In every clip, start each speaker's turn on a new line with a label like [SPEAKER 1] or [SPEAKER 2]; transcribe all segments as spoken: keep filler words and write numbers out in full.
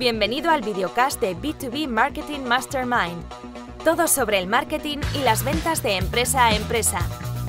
[SPEAKER 1] Bienvenido al videocast de B dos B Marketing Mastermind. Todo sobre el marketing y las ventas de empresa a empresa.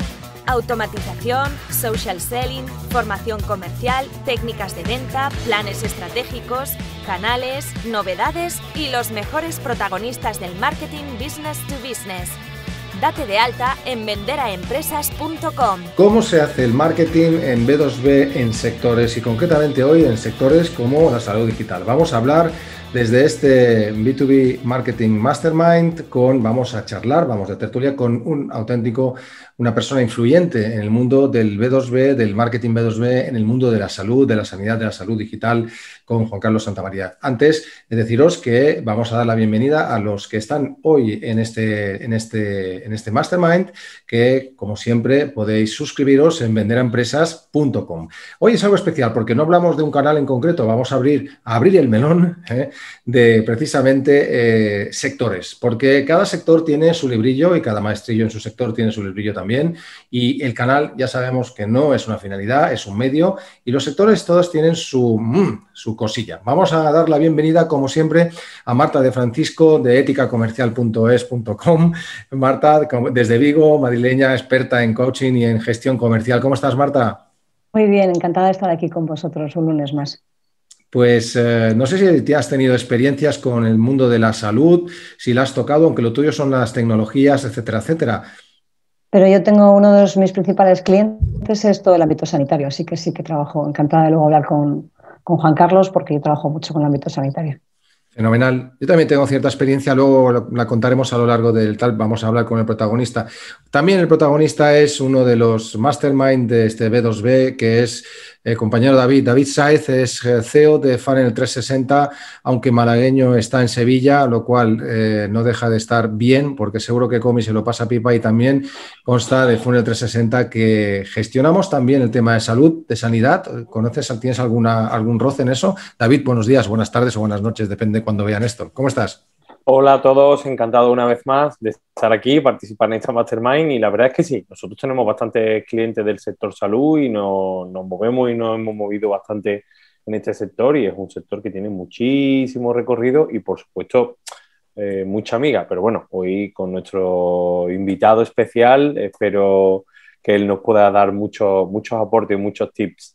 [SPEAKER 1] Automatización, social selling, formación comercial, técnicas de venta, planes estratégicos, canales, novedades y los mejores protagonistas del marketing business to business. Date de alta en vender a empresas punto com.
[SPEAKER 2] ¿Cómo se hace el marketing en B dos B en sectores y concretamente hoy en sectores como la salud digital? Vamos a hablar desde este B dos B Marketing Mastermind con, vamos a charlar, vamos a tertulia con un auténtico, una persona influyente en el mundo del B dos B, del marketing B dos B, en el mundo de la salud, de la sanidad, de la salud digital, con Juan Carlos Santamaría. Antes de deciros que vamos a dar la bienvenida a los que están hoy en este, en este, en este Mastermind, que como siempre podéis suscribiros en vender a empresas punto com. Hoy es algo especial porque no hablamos de un canal en concreto, vamos a abrir, a abrir el melón ¿eh? de precisamente eh, sectores, porque cada sector tiene su librillo y cada maestrillo en su sector tiene su librillo también, y el canal ya sabemos que no es una finalidad, es un medio, y los sectores todos tienen su, mm, su cosilla. Vamos a dar la bienvenida, como siempre, a Marta de Francisco de ética comercial punto es punto com. Marta, desde Vigo, madrileña, experta en coaching y en gestión comercial. ¿Cómo estás, Marta?
[SPEAKER 3] Muy bien, encantada de estar aquí con vosotros un lunes más.
[SPEAKER 2] Pues eh, no sé si te has tenido experiencias con el mundo de la salud, si la has tocado, aunque lo tuyo son las tecnologías, etcétera, etcétera.
[SPEAKER 3] Pero yo tengo uno de los, mis principales clientes, es todo el ámbito sanitario, así que sí que trabajo, encantada de luego hablar con, con Juan Carlos, porque yo trabajo mucho con el ámbito sanitario.
[SPEAKER 2] Fenomenal. Yo también tengo cierta experiencia, luego la contaremos a lo largo del tal, vamos a hablar con el protagonista. También el protagonista es uno de los mastermind de este B dos B, que es el compañero David. David Sáez es C E O de Funnel trescientos sesenta, aunque malagueño, está en Sevilla, lo cual eh, no deja de estar bien, porque seguro que come y se lo pasa pipa, y también consta de Funnel trescientos sesenta, que gestionamos también el tema de salud, de sanidad. ¿Conoces, tienes alguna, algún roce en eso? David, buenos días, buenas tardes o buenas noches, depende cuando vean esto. ¿Cómo estás?
[SPEAKER 4] Hola a todos, encantado una vez más de estar aquí, participar en esta Mastermind, y la verdad es que sí, nosotros tenemos bastantes clientes del sector salud y nos, nos movemos y nos hemos movido bastante en este sector, y es un sector que tiene muchísimo recorrido y por supuesto eh, mucha amiga, pero bueno, hoy con nuestro invitado especial espero que él nos pueda dar muchos muchos aportes, muchos tips.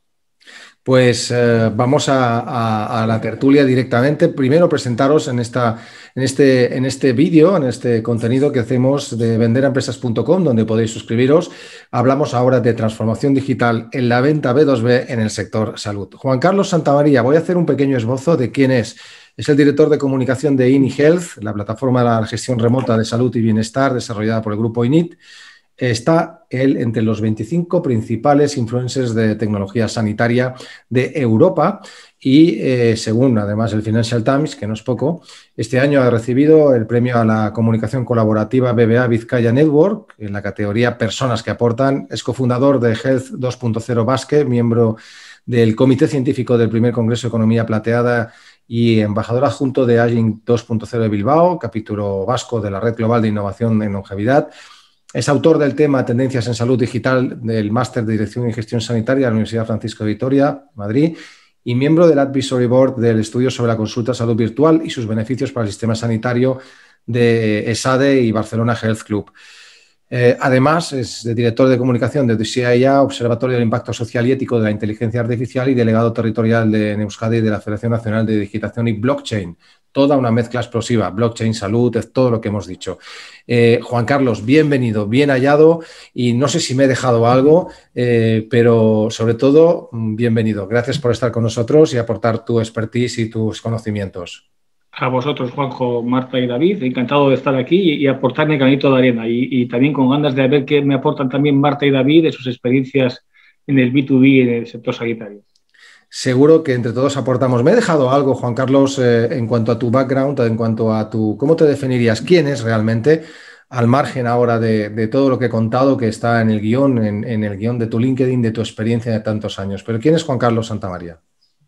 [SPEAKER 2] Pues eh, vamos a, a, a la tertulia directamente. Primero presentaros en, esta, en este, en este vídeo, en este contenido que hacemos de vender a empresas punto com, donde podéis suscribiros. Hablamos ahora de transformación digital en la venta B dos B en el sector salud. Juan Carlos Santamaría, voy a hacer un pequeño esbozo de quién es. Es el director de comunicación de InniHealth, la plataforma de la gestión remota de salud y bienestar desarrollada por el grupo INIT. Está él entre los veinticinco principales influencers de tecnología sanitaria de Europa y, eh, según además el Financial Times, que no es poco, este año ha recibido el premio a la comunicación colaborativa B B A Vizcaya Network en la categoría Personas que aportan. Es cofundador de Health dos punto cero Basque, miembro del Comité Científico del primer Congreso de Economía Plateada y embajador adjunto de Aging dos punto cero de Bilbao, capítulo vasco de la Red Global de Innovación en Longevidad. Es autor del tema Tendencias en Salud Digital del Máster de Dirección y Gestión Sanitaria de la Universidad Francisco de Vitoria, Madrid, y miembro del Advisory Board del estudio sobre la consulta salud virtual y sus beneficios para el sistema sanitario de ESADE y Barcelona Health Club. Eh, además, es director de comunicación de C I A, Observatorio del Impacto Social y Ético de la Inteligencia Artificial, y delegado territorial de Euskadi de la Federación Nacional de Digitación y Blockchain. Toda una mezcla explosiva, blockchain, salud, es todo lo que hemos dicho. Eh, Juan Carlos, bienvenido, bien hallado, y no sé si me he dejado algo, eh, pero sobre todo, bienvenido. Gracias por estar con nosotros y aportar tu expertise y tus conocimientos.
[SPEAKER 5] A vosotros, Juanjo, Marta y David, encantado de estar aquí y, y aportar mi granito de arena, y, y también con ganas de ver qué me aportan también Marta y David de sus experiencias en el B dos B en el sector sanitario.
[SPEAKER 2] Seguro que entre todos aportamos. Me he dejado algo, Juan Carlos, eh, en cuanto a tu background, en cuanto a tu... ¿Cómo te definirías? ¿Quién es realmente? Al margen ahora de, de todo lo que he contado, que está en el guión, en, en el guión de tu LinkedIn, de tu experiencia de tantos años. Pero ¿quién es Juan Carlos Santamaría?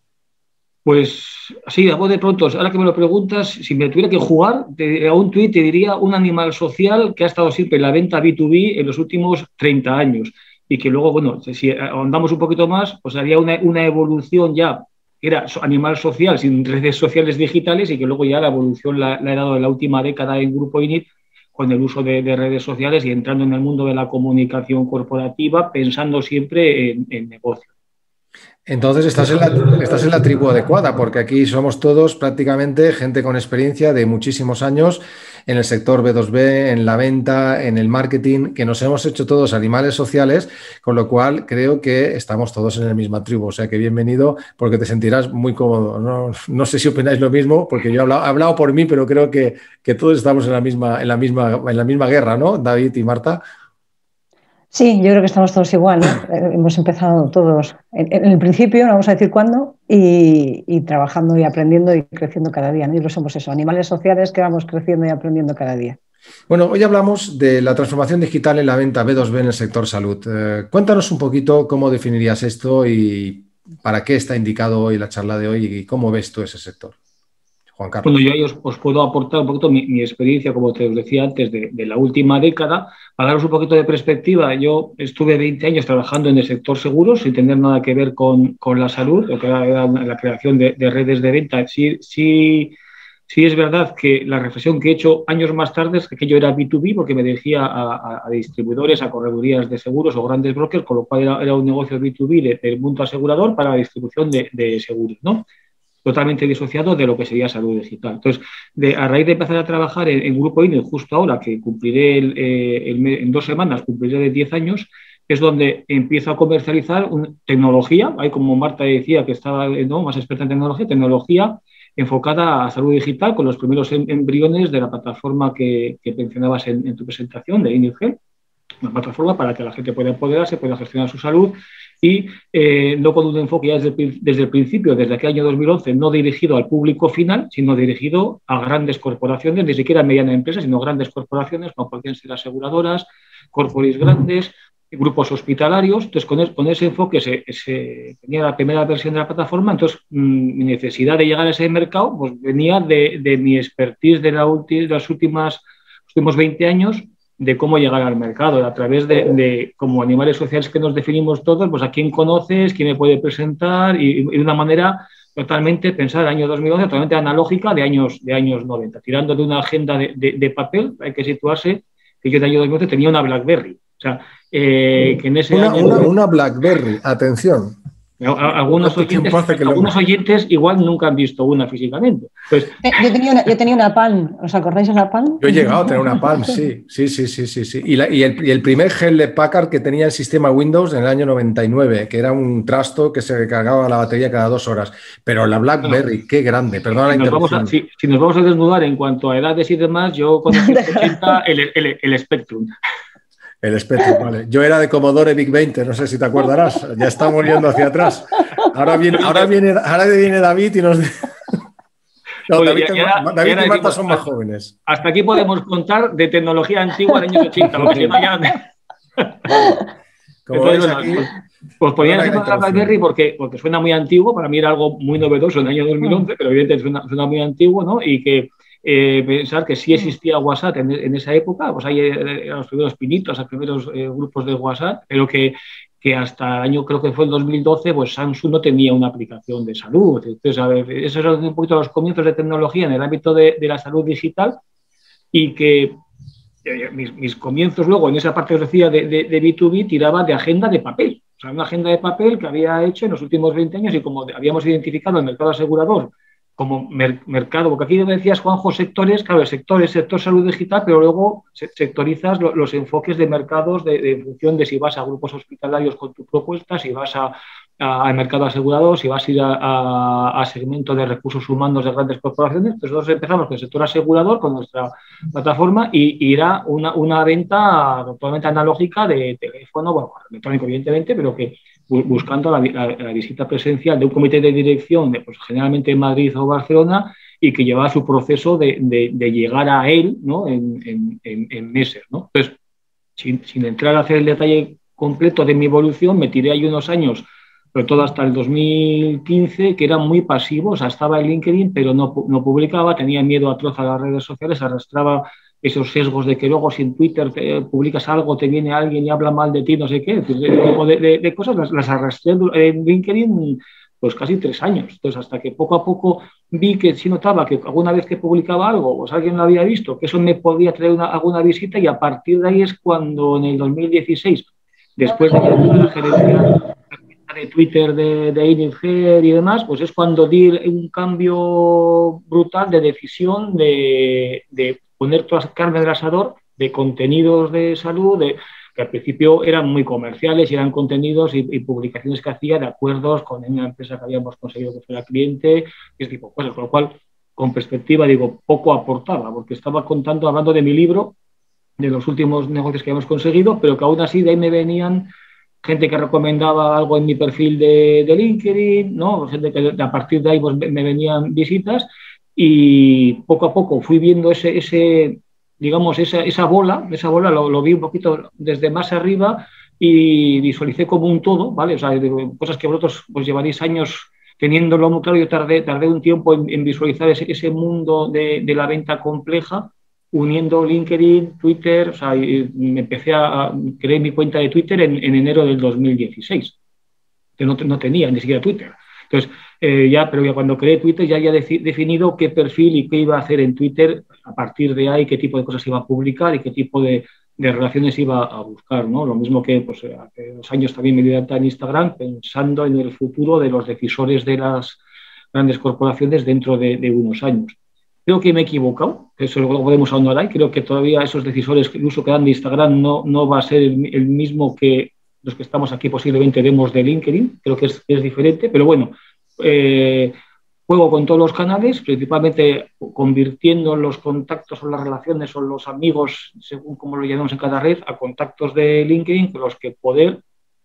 [SPEAKER 5] Pues así, a voz de pronto, ahora que me lo preguntas, si me tuviera que jugar te, a un tuit, te diría un animal social que ha estado siempre en la venta B dos B en los últimos treinta años. Y que luego, bueno, si andamos un poquito más, pues haría una, una evolución ya que era animal social sin redes sociales digitales y que luego ya la evolución la, la he dado en la última década en Grupo I N I T con el uso de, de redes sociales y entrando en el mundo de la comunicación corporativa pensando siempre en, en negocio.
[SPEAKER 2] Entonces estás en, la, estás en la tribu adecuada, porque aquí somos todos prácticamente gente con experiencia de muchísimos años en el sector B dos B, en la venta, en el marketing, que nos hemos hecho todos animales sociales, con lo cual creo que estamos todos en la misma tribu. O sea que bienvenido, porque te sentirás muy cómodo. No, no sé si opináis lo mismo, porque yo he hablado, he hablado por mí, pero creo que, que todos estamos en la misma, en la misma, en la misma guerra, ¿no, David y Marta?
[SPEAKER 3] Sí, yo creo que estamos todos igual, ¿no? Eh, hemos empezado todos en, en el principio, no vamos a decir cuándo, y, y trabajando y aprendiendo y creciendo cada día, ¿no? Y lo somos eso, animales sociales que vamos creciendo y aprendiendo cada día.
[SPEAKER 2] Bueno, hoy hablamos de la transformación digital en la venta B dos B en el sector salud. Eh, cuéntanos un poquito cómo definirías esto y para qué está indicado hoy la charla de hoy y cómo ves tú ese sector. Juan Carlos.
[SPEAKER 5] Bueno, yo ahí os, os puedo aportar un poquito mi, mi experiencia, como te os decía antes, de, de la última década. Para daros un poquito de perspectiva, yo estuve veinte años trabajando en el sector seguros sin tener nada que ver con, con la salud, lo que era la creación de, de redes de venta. Sí, sí, sí es verdad que la reflexión que he hecho años más tarde es que aquello era B dos B porque me dirigía a, a, a distribuidores, a corredurías de seguros o grandes brokers, con lo cual era, era un negocio B dos B de, del mundo asegurador para la distribución de, de seguros, ¿no? Totalmente disociado de lo que sería salud digital. Entonces, de, a raíz de empezar a trabajar en, en Grupo I N I T, justo ahora que cumpliré el, eh, el, en dos semanas, cumpliré de diez años, es donde empiezo a comercializar un, tecnología, hay como Marta decía que estaba ¿no? más experta en tecnología, tecnología enfocada a salud digital con los primeros em, embriones de la plataforma que, que mencionabas en, en tu presentación de I N I T Health, una plataforma para que la gente pueda empoderarse, pueda gestionar su salud y eh, no con un enfoque ya desde el, desde el principio, desde aquel año dos mil once, no dirigido al público final, sino dirigido a grandes corporaciones, ni siquiera a medianas empresas, sino grandes corporaciones, como podrían ser aseguradoras, corporis grandes, grupos hospitalarios. Entonces, con, el, con ese enfoque se, se tenía la primera versión de la plataforma. Entonces, mmm, mi necesidad de llegar a ese mercado pues, venía de, de mi expertise de, la ulti, de las últimas, los últimos veinte años, de cómo llegar al mercado, a través de, de, como animales sociales que nos definimos todos, pues a quién conoces, quién me puede presentar, y, y de una manera totalmente, pensar el año dos mil once, totalmente analógica de años, de años noventa, tirando de una agenda de, de, de papel. Hay que situarse que yo en el año dos mil once tenía una BlackBerry. O sea, eh, que en ese
[SPEAKER 2] una,
[SPEAKER 5] año...
[SPEAKER 2] Una, una BlackBerry, atención.
[SPEAKER 5] Algunos oyentes, algunos oyentes igual nunca han visto una físicamente. Pues,
[SPEAKER 3] eh, yo, tenía una, yo tenía una Palm, ¿os acordáis de la Palm?
[SPEAKER 2] Yo he llegado a tener una Palm, sí, sí, sí, sí, sí, sí. Y, la, y, el, y el primer Hewlett Packard que tenía el sistema Windows en el año noventa y nueve, que era un trasto que se cargaba la batería cada dos horas. Pero la BlackBerry, no, qué grande, perdona
[SPEAKER 5] si
[SPEAKER 2] la interrupción.
[SPEAKER 5] Nos a, si, si nos vamos a desnudar en cuanto a edades y demás, yo con el ochenta el, el, el Spectrum.
[SPEAKER 2] El Spectrum, vale. Yo era de Commodore VIC veinte, no sé si te acordarás. Ya estamos yendo hacia atrás. Ahora viene, ahora viene, ahora viene David y nos... No,
[SPEAKER 5] Oye,
[SPEAKER 2] David,
[SPEAKER 5] ya, ya,
[SPEAKER 2] David
[SPEAKER 5] ya
[SPEAKER 2] y Marta son más jóvenes.
[SPEAKER 5] Hasta aquí podemos contar de tecnología antigua de años ochenta. Porque si no ya...
[SPEAKER 2] Como
[SPEAKER 5] Entonces,
[SPEAKER 2] veis aquí...
[SPEAKER 5] Pues, pues ponía el ejemplo de la BlackBerry porque, porque suena muy antiguo. Para mí era algo muy novedoso en el año dos mil once, pero evidentemente suena, suena muy antiguo, ¿no? Y que... Eh, pensar que sí existía WhatsApp en, en esa época, pues hay eh, los primeros pinitos, los primeros eh, grupos de WhatsApp, pero que, que hasta el año, creo que fue el dos mil doce, pues Samsung no tenía una aplicación de salud. Entonces, a ver, esos son un poquito los comienzos de tecnología en el ámbito de, de la salud digital y que eh, mis, mis comienzos luego en esa parte que os decía de, de, de B dos B tiraba de agenda de papel. O sea, una agenda de papel que había hecho en los últimos veinte años y como habíamos identificado el mercado asegurador como mer mercado, porque aquí decías, Juanjo, sectores, claro, el sector es sector salud digital, pero luego se sectorizas lo, los enfoques de mercados de, de, en función de si vas a grupos hospitalarios con tu propuesta, si vas a, a, al mercado asegurador, si vas a ir a, a, a segmento de recursos humanos de grandes corporaciones. Entonces nosotros empezamos con el sector asegurador, con nuestra plataforma, y, y era una, una venta totalmente analógica de teléfono, bueno, electrónico evidentemente, pero que buscando la, la, la visita presencial de un comité de dirección, de, pues, generalmente en Madrid o Barcelona, y que llevaba su proceso de, de, de llegar a él, ¿no? en, en, en, en meses, ¿no? Entonces, sin, sin entrar a hacer el detalle completo de mi evolución, me tiré ahí unos años, sobre todo hasta el dos mil quince, que eran muy pasivos. O sea, estaba en LinkedIn, pero no, no publicaba, tenía miedo atroz a las redes sociales, arrastraba esos sesgos de que luego si en Twitter te publicas algo, te viene alguien y habla mal de ti, no sé qué, ese tipo de, de, de cosas, las, las arrastré en LinkedIn pues casi tres años. Entonces, hasta que poco a poco vi que sí notaba que alguna vez que publicaba algo, pues alguien lo había visto, que eso me podía traer una, alguna visita, y a partir de ahí es cuando en el dos mil dieciséis, después de que tuve la gerencia de Twitter de, de Iniger y demás, pues es cuando di un cambio brutal de decisión de, de poner toda la carne del asador de contenidos de salud, de, que al principio eran muy comerciales y eran contenidos y, y publicaciones que hacía de acuerdos con una empresa que habíamos conseguido que fuera cliente, ese tipo de cosas, con lo cual, con perspectiva, digo, poco aportaba, porque estaba contando, hablando de mi libro, de los últimos negocios que habíamos conseguido, pero que aún así de ahí me venían gente que recomendaba algo en mi perfil de, de LinkedIn, ¿no? Gente que a partir de ahí pues, me venían visitas, y poco a poco fui viendo ese, ese digamos, esa, esa bola, esa bola lo, lo vi un poquito desde más arriba y visualicé como un todo, ¿vale? O sea, cosas que vosotros pues llevaréis años teniéndolo muy claro. Yo tardé, tardé un tiempo en, en visualizar ese, ese mundo de, de la venta compleja, uniendo LinkedIn, Twitter, o sea, me empecé a crear mi cuenta de Twitter en, en enero del dos mil dieciséis, que no, no tenía ni siquiera Twitter. Entonces, eh, ya, pero ya cuando creé Twitter ya había definido qué perfil y qué iba a hacer en Twitter a partir de ahí, qué tipo de cosas iba a publicar y qué tipo de, de relaciones iba a buscar, ¿no? Lo mismo que pues, hace dos años también me di de alta en Instagram, pensando en el futuro de los decisores de las grandes corporaciones dentro de, de unos años. Creo que me he equivocado, eso lo podemos ahondar ahí. Creo que todavía esos decisores, el uso que dan de Instagram no, no va a ser el, el mismo que los que estamos aquí posiblemente demos de LinkedIn. Creo que es, es diferente, pero bueno, eh, juego con todos los canales, principalmente convirtiendo los contactos o las relaciones o los amigos, según como lo llamemos en cada red, a contactos de LinkedIn con los que poder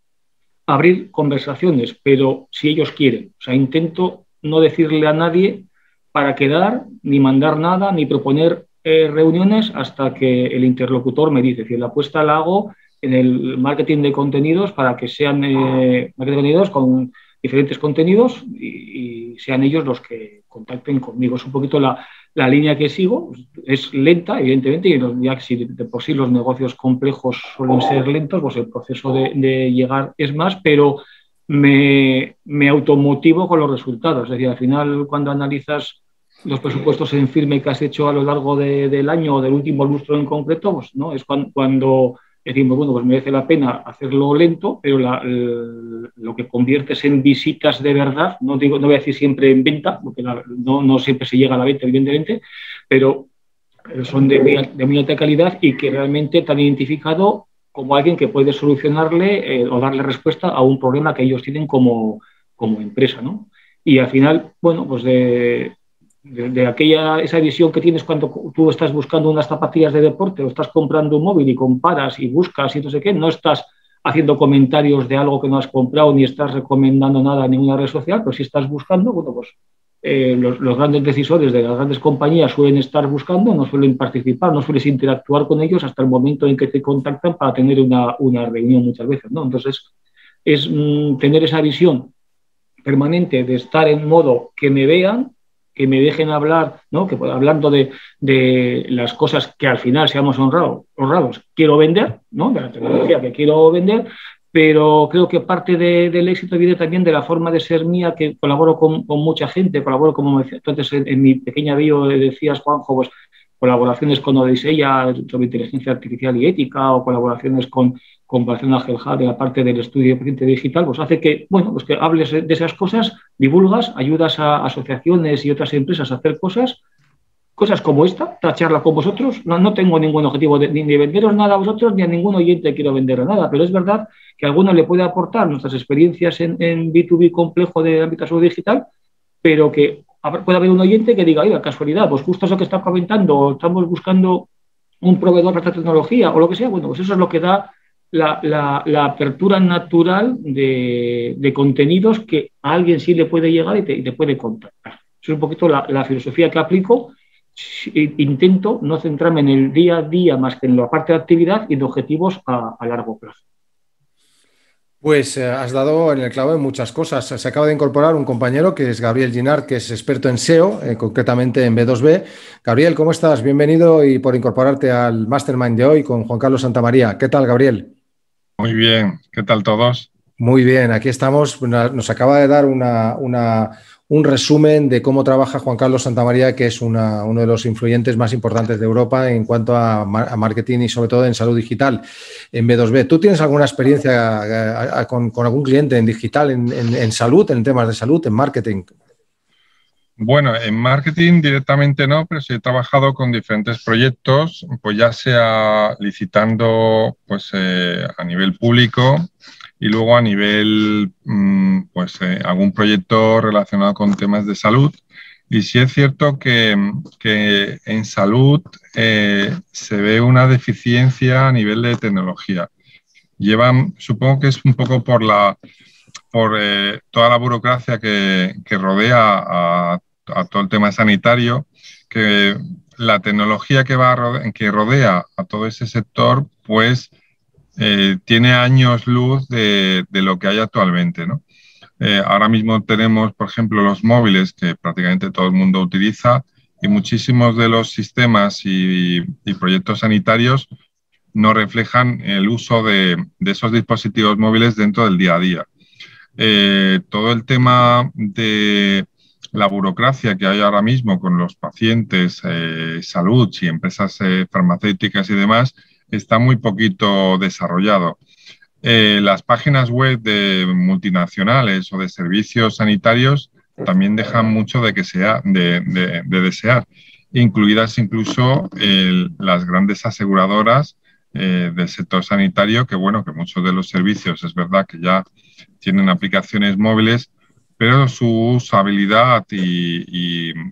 [SPEAKER 5] abrir conversaciones, pero si ellos quieren. O sea, intento no decirle a nadie para quedar, ni mandar nada, ni proponer eh, reuniones hasta que el interlocutor me dice. Es decir, la apuesta la hago en el marketing de contenidos para que sean eh, marketing de contenidos con diferentes contenidos y, y sean ellos los que contacten conmigo. Es un poquito la, la línea que sigo. Es lenta, evidentemente, y ya que si de por sí los negocios complejos suelen ser lentos, pues el proceso de, de llegar es más, pero me, me automotivo con los resultados. Es decir, al final, cuando analizas los presupuestos en firme que has hecho a lo largo de, del año o del último lustro en concreto, pues no es cuando, cuando decimos, bueno, pues merece la pena hacerlo lento, pero la, el, lo que conviertes en visitas de verdad, no digo, no voy a decir siempre en venta, porque la, no, no siempre se llega a la venta, evidentemente, pero son de muy, de muy alta calidad y que realmente te han identificado como alguien que puede solucionarle eh, o darle respuesta a un problema que ellos tienen como, como empresa, ¿no? Y al final, bueno, pues de... De, de aquella esa visión que tienes cuando tú estás buscando unas zapatillas de deporte o estás comprando un móvil y comparas y buscas y no sé qué, no estás haciendo comentarios de algo que no has comprado ni estás recomendando nada en ninguna red social, pero si estás buscando, bueno, pues eh, los, los grandes decisores de las grandes compañías suelen estar buscando, no suelen participar, no sueles interactuar con ellos hasta el momento en que te contactan para tener una, una reunión muchas veces, ¿no? Entonces, es mmm, tener esa visión permanente de estar en modo que me vean, que me dejen hablar, ¿no? Que hablando de, de las cosas que al final seamos honrados, honrados quiero vender, ¿no? De la tecnología que quiero vender, pero creo que parte de, del éxito viene también de la forma de ser mía, que colaboro con, con mucha gente, colaboro, como me decía, entonces en, en mi pequeña bio decías, Juanjo, pues colaboraciones con Odisea sobre inteligencia artificial y ética, o colaboraciones con, con Barcelona Gelhad de la parte del estudio de paciente digital, pues hace que, bueno, pues que hables de esas cosas, divulgas, ayudas a asociaciones y otras empresas a hacer cosas, cosas como esta, esta charla con vosotros. No, no tengo ningún objetivo de, ni de venderos nada a vosotros, ni a ningún oyente quiero vender nada, pero es verdad que a alguno le puede aportar nuestras experiencias en, en B dos B complejo de ámbito de salud digital, pero que puede haber un oyente que diga, oiga, casualidad, pues justo eso que está comentando, estamos buscando un proveedor para esta tecnología o lo que sea. Bueno, pues eso es lo que da la, la, la apertura natural de, de contenidos que a alguien sí le puede llegar y te, y te puede contactar. Eso es un poquito la, la filosofía que aplico. Intento no centrarme en el día a día más que en la parte de actividad y de objetivos a, a largo plazo.
[SPEAKER 2] Pues eh, has dado en el clavo en muchas cosas. Se acaba de incorporar un compañero que es Gabriel Ginard, que es experto en S E O, eh, concretamente en B dos B. Gabriel, ¿cómo estás? Bienvenido y por incorporarte al Mastermind de hoy con Juan Carlos Santamaría. ¿Qué tal, Gabriel?
[SPEAKER 6] Muy bien. ¿Qué tal todos?
[SPEAKER 2] Muy bien, aquí estamos. Nos acaba de dar una, una, un resumen de cómo trabaja Juan Carlos Santamaría, que es una, uno de los influyentes más importantes de Europa en cuanto a, a marketing y sobre todo en salud digital en B dos B. ¿Tú tienes alguna experiencia a, a, con, con algún cliente en digital, en, en, en salud, en temas de salud, en marketing?
[SPEAKER 6] Bueno, en marketing directamente no, pero sí he trabajado con diferentes proyectos, pues ya sea licitando pues, eh, a nivel público y luego a nivel, mmm, pues eh, algún proyecto relacionado con temas de salud. Y sí es cierto que, que en salud eh, se ve una deficiencia a nivel de tecnología. Llevan, supongo que es un poco por la por eh, toda la burocracia que, que rodea a, a todo el tema sanitario, que la tecnología que, va a rode- que rodea a todo ese sector, pues eh, tiene años luz de, de lo que hay actualmente, ¿no? Eh, ahora mismo tenemos, por ejemplo, los móviles que prácticamente todo el mundo utiliza y muchísimos de los sistemas y, y proyectos sanitarios no reflejan el uso de, de esos dispositivos móviles dentro del día a día. Eh, todo el tema de la burocracia que hay ahora mismo con los pacientes, eh, salud y empresas eh, farmacéuticas y demás, está muy poquito desarrollado. Eh, las páginas web de multinacionales o de servicios sanitarios también dejan mucho de, que sea, de, de, de desear, incluidas incluso el, las grandes aseguradoras eh, del sector sanitario, que bueno, que muchos de los servicios es verdad que ya tienen aplicaciones móviles, pero su usabilidad y, y,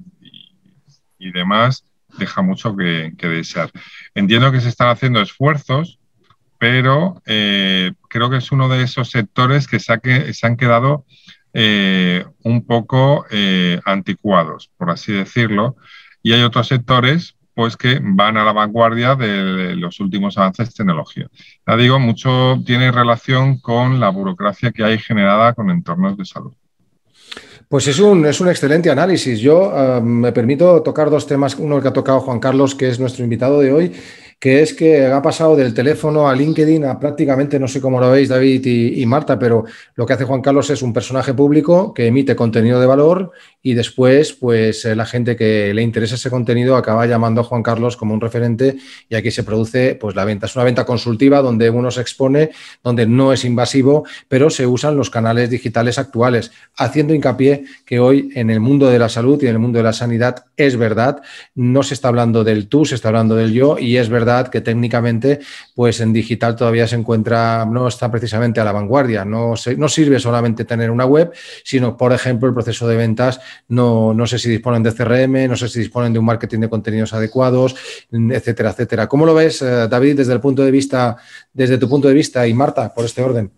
[SPEAKER 6] y demás deja mucho que, que desear. Entiendo que se están haciendo esfuerzos, pero eh, creo que es uno de esos sectores que se, ha que, se han quedado eh, un poco eh, anticuados, por así decirlo, y hay otros sectores pues que van a la vanguardia de los últimos avances tecnológicos. Ya digo, mucho tiene relación con la burocracia que hay generada con entornos de salud.
[SPEAKER 2] Pues es un, es un excelente análisis. Yo uh, me permito tocar dos temas. Uno que ha tocado Juan Carlos, que es nuestro invitado de hoy, que es que ha pasado del teléfono a LinkedIn a prácticamente, no sé cómo lo veis David y, y Marta, pero lo que hace Juan Carlos es un personaje público que emite contenido de valor y después pues la gente que le interesa ese contenido acaba llamando a Juan Carlos como un referente y aquí se produce pues la venta. Es una venta consultiva donde uno se expone, donde no es invasivo, pero se usan los canales digitales actuales, haciendo hincapié que hoy en el mundo de la salud y en el mundo de la sanidad es verdad, no se está hablando del tú, se está hablando del yo y es verdad que técnicamente pues en digital todavía se encuentra, no está precisamente a la vanguardia, no, se, no sirve solamente tener una web, sino por ejemplo el proceso de ventas, no, no sé si disponen de C R M, no sé si disponen de un marketing de contenidos adecuados, etcétera, etcétera. ¿Cómo lo ves, David, desde el punto de vista, desde tu punto de vista y Marta, por este orden?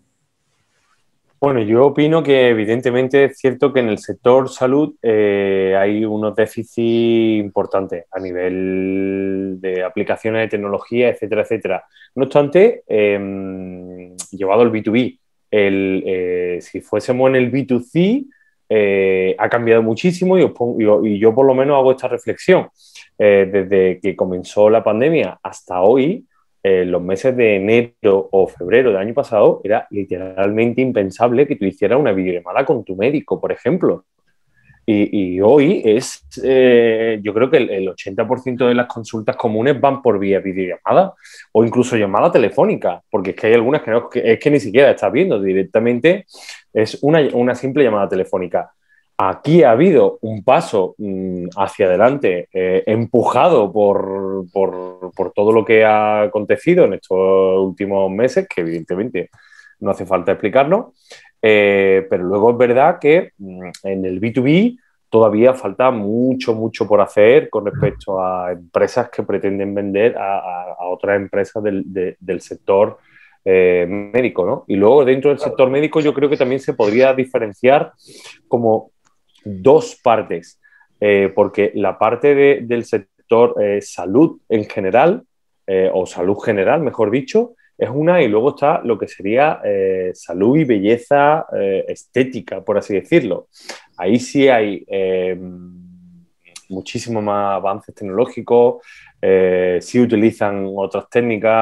[SPEAKER 4] Bueno, yo opino que evidentemente es cierto que en el sector salud eh, hay unos déficits importantes a nivel de aplicaciones de tecnología, etcétera, etcétera. No obstante, eh, llevado al B dos B, el, eh, si fuésemos en el B dos C, eh, ha cambiado muchísimo y, os pongo, y, y yo por lo menos hago esta reflexión. Eh, desde que comenzó la pandemia hasta hoy, en eh, los meses de enero o febrero del año pasado, era literalmente impensable que tú hicieras una videollamada con tu médico, por ejemplo. Y, y hoy es, eh, yo creo que el, el ochenta por ciento de las consultas comunes van por vía videollamada o incluso llamada telefónica, porque es que hay algunas que, no, que es que ni siquiera estás viendo directamente, es una, una simple llamada telefónica. Aquí ha habido un paso mmm, hacia adelante, eh, empujado por, por, por todo lo que ha acontecido en estos últimos meses, que evidentemente no hace falta explicarnos, eh, pero luego es verdad que mmm, en el B dos B todavía falta mucho, mucho por hacer con respecto a empresas que pretenden vender a, a, a otras empresas del, de, del sector eh, médico, ¿no? Y luego dentro del sector médico yo creo que también se podría diferenciar como dos partes, eh, porque la parte de, del sector eh, salud en general, eh, o salud general, mejor dicho, es una, y luego está lo que sería eh, salud y belleza eh, estética, por así decirlo. Ahí sí hay eh, muchísimo más avances tecnológicos, eh, sí utilizan otras técnicas,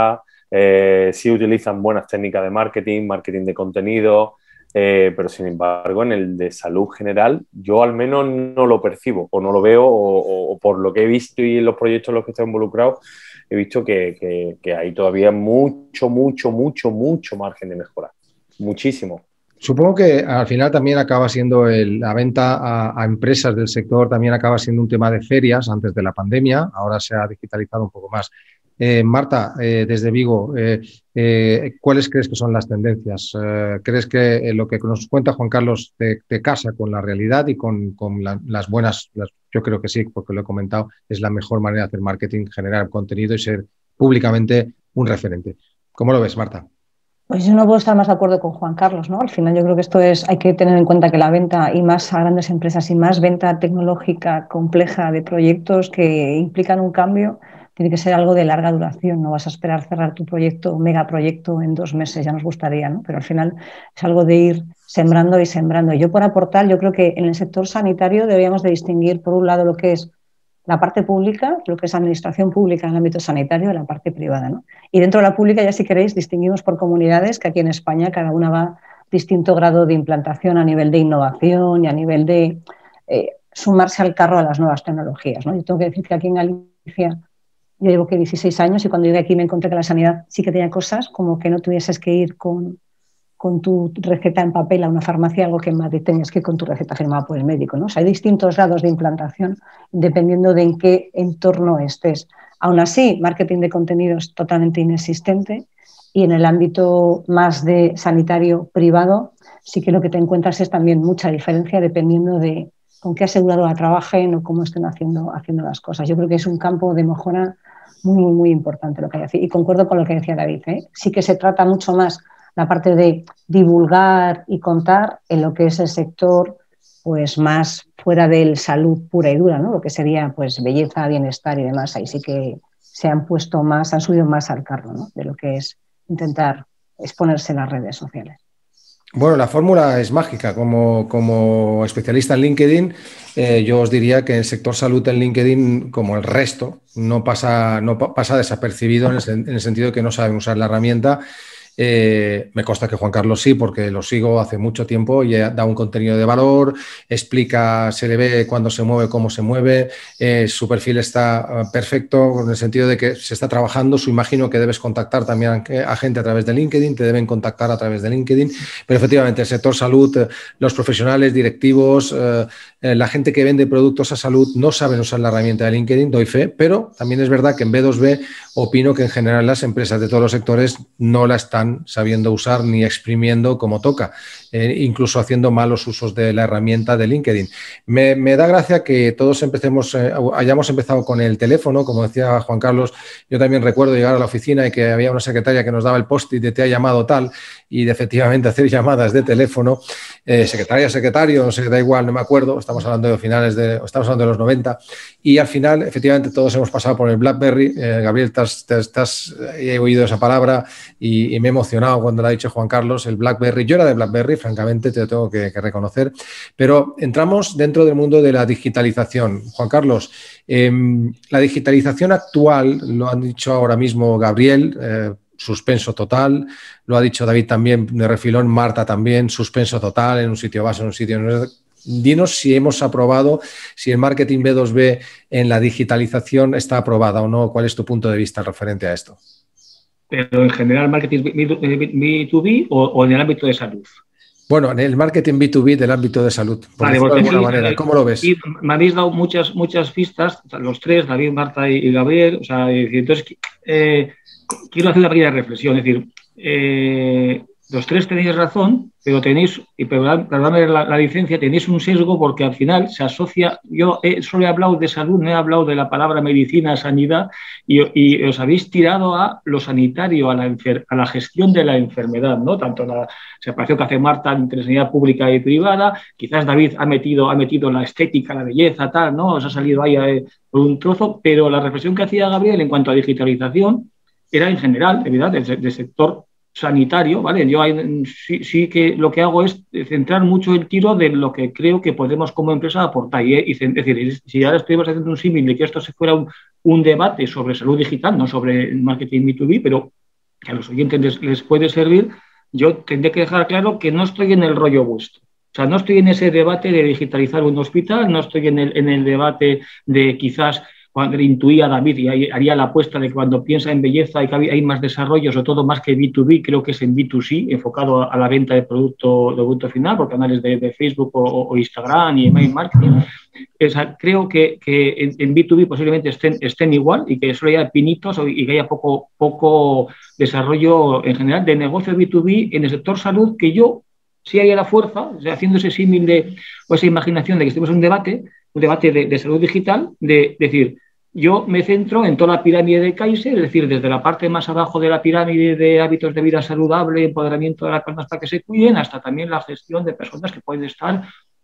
[SPEAKER 4] eh, sí utilizan buenas técnicas de marketing, marketing de contenido, eh, pero sin embargo en el de salud general yo al menos no lo percibo o no lo veo o, o, o por lo que he visto y en los proyectos en los que estoy involucrado he visto que, que, que hay todavía mucho, mucho, mucho, mucho margen de mejora. Muchísimo.
[SPEAKER 2] Supongo que al final también acaba siendo el, la venta a, a empresas del sector, también acaba siendo un tema de ferias antes de la pandemia, ahora se ha digitalizado un poco más. Eh, Marta, eh, desde Vigo, eh, eh, ¿cuáles crees que son las tendencias? Eh, ¿Crees que eh, lo que nos cuenta Juan Carlos te, te casa con la realidad y con, con la, las buenas, las, yo creo que sí, porque lo he comentado, es la mejor manera de hacer marketing, generar contenido y ser públicamente un referente? ¿Cómo lo ves, Marta?
[SPEAKER 3] Pues yo no puedo estar más de acuerdo con Juan Carlos, ¿no? Al final yo creo que esto es, hay que tener en cuenta que la venta y más a grandes empresas y más venta tecnológica compleja de proyectos que implican un cambio, tiene que ser algo de larga duración. No vas a esperar cerrar tu proyecto, un megaproyecto en dos meses, ya nos gustaría, ¿no? Pero al final es algo de ir sembrando y sembrando. Yo por aportar, yo creo que en el sector sanitario deberíamos de distinguir por un lado lo que es la parte pública, lo que es administración pública en el ámbito sanitario, y la parte privada, ¿no? Y dentro de la pública, ya si queréis, distinguimos por comunidades, que aquí en España cada una va a distinto grado de implantación a nivel de innovación y a nivel de eh, sumarse al carro a las nuevas tecnologías, ¿no? Yo tengo que decir que aquí en Galicia yo llevo que dieciséis años y cuando llegué aquí me encontré que la sanidad sí que tenía cosas como que no tuvieses que ir con... con tu receta en papel a una farmacia, algo que en Madrid tenías que ir con tu receta firmada por el médico, ¿no? O sea, hay distintos grados de implantación dependiendo de en qué entorno estés. Aún así, marketing de contenido es totalmente inexistente y en el ámbito más de sanitario privado sí que lo que te encuentras es también mucha diferencia dependiendo de con qué aseguradora trabajen o cómo estén haciendo, haciendo las cosas. Yo creo que es un campo de mejora muy, muy, muy importante lo que hay que hacer. Y concuerdo con lo que decía David, ¿eh? Sí que se trata mucho más la parte de divulgar y contar en lo que es el sector pues más fuera del salud pura y dura, ¿no? Lo que sería pues belleza, bienestar y demás. Ahí sí que se han puesto más, han subido más al carro, ¿no? De lo que es intentar exponerse en las redes sociales.
[SPEAKER 2] Bueno, la fórmula es mágica. Como, como especialista en LinkedIn, eh, yo os diría que el sector salud en LinkedIn, como el resto, no pasa, no pasa desapercibido en el, en el sentido de que no saben usar la herramienta. Eh, me consta que Juan Carlos sí, porque lo sigo hace mucho tiempo y da un contenido de valor, explica, se le ve cuando se mueve, cómo se mueve, eh, su perfil está perfecto en el sentido de que se está trabajando. Su imagino que debes contactar también a gente a través de LinkedIn, te deben contactar a través de LinkedIn, pero efectivamente el sector salud, los profesionales, directivos, eh, eh, la gente que vende productos a salud no saben usar la herramienta de LinkedIn, doy fe, pero también es verdad que en B dos B opino que en general las empresas de todos los sectores no la están sabiendo usar ni exprimiendo como toca, eh, incluso haciendo malos usos de la herramienta de LinkedIn. Me, me da gracia que todos empecemos, eh, hayamos empezado con el teléfono, como decía Juan Carlos. Yo también recuerdo llegar a la oficina y que había una secretaria que nos daba el post-it de te ha llamado tal, y de efectivamente hacer llamadas de teléfono, eh, secretaria, secretario, no sé, da igual, no me acuerdo, estamos hablando de finales de, estamos hablando de los noventa, y al final efectivamente todos hemos pasado por el BlackBerry. eh, Gabriel, te has, te has, he oído esa palabra y, y me he emocionado cuando lo ha dicho Juan Carlos, el BlackBerry. Yo era de BlackBerry, francamente, te lo tengo que, que reconocer, pero entramos dentro del mundo de la digitalización. Juan Carlos, eh, la digitalización actual, lo han dicho ahora mismo Gabriel, eh, suspenso total, lo ha dicho David también de refilón, Marta también, suspenso total en un sitio base, en un sitio... Dinos si hemos aprobado, si el marketing B dos B en la digitalización está aprobada o no. ¿Cuál es tu punto de vista referente a esto?
[SPEAKER 5] ¿Pero en general marketing B dos B o, o en el ámbito de salud?
[SPEAKER 2] Bueno, en el marketing B dos B del ámbito de salud, por
[SPEAKER 5] vale,
[SPEAKER 2] decirlo de alguna
[SPEAKER 5] sí,
[SPEAKER 2] manera. ¿Cómo lo ves?
[SPEAKER 5] Me habéis dado muchas, muchas pistas, los tres, David, Marta y Gabriel. O sea, entonces, eh, quiero hacer una pequeña reflexión. Es decir, eh, los tres tenéis razón, pero tenéis, y perdóname la, la licencia, tenéis un sesgo porque al final se asocia. Yo he, solo he hablado de salud, no he hablado de la palabra medicina, sanidad, y, y os habéis tirado a lo sanitario, a la, enfer, a la gestión de la enfermedad, ¿no? Tanto la separación que hace Marta entre sanidad pública y privada, quizás David ha metido, ha metido la estética, la belleza, tal, ¿no? Os ha salido ahí eh, por un trozo, pero la reflexión que hacía Gabriel en cuanto a digitalización era en general, evidente, del, del sector sanitario, ¿vale? Yo hay, sí, sí que lo que hago es centrar mucho el tiro de lo que creo que podemos como empresa aportar. Y, y es decir, si ahora estuvimos haciendo un símil de que esto se fuera un, un debate sobre salud digital, no sobre marketing B dos B, pero que a los oyentes les, les puede servir, yo tendré que dejar claro que no estoy en el rollo vuestro. O sea, no estoy en ese debate de digitalizar un hospital, no estoy en el, en el debate de quizás cuando intuía David y haría la apuesta de que cuando piensa en belleza y que hay más desarrollo, sobre todo más que B dos B, creo que es en B dos C, enfocado a la venta de producto, de producto final, por canales de, de Facebook o, o Instagram y email marketing. O sea, creo que, que en, en B dos B posiblemente estén, estén igual y que solo haya pinitos y que haya poco, poco desarrollo en general de negocio B dos B en el sector salud, que yo sí haría la fuerza, o sea, haciendo ese símil de, o esa imaginación de que estemos en un debate, un debate de, de salud digital, de decir, yo me centro en toda la pirámide de Kaiser, es decir, desde la parte más abajo de la pirámide de hábitos de vida saludable, empoderamiento de las personas para que se cuiden, hasta también la gestión de personas que pueden estar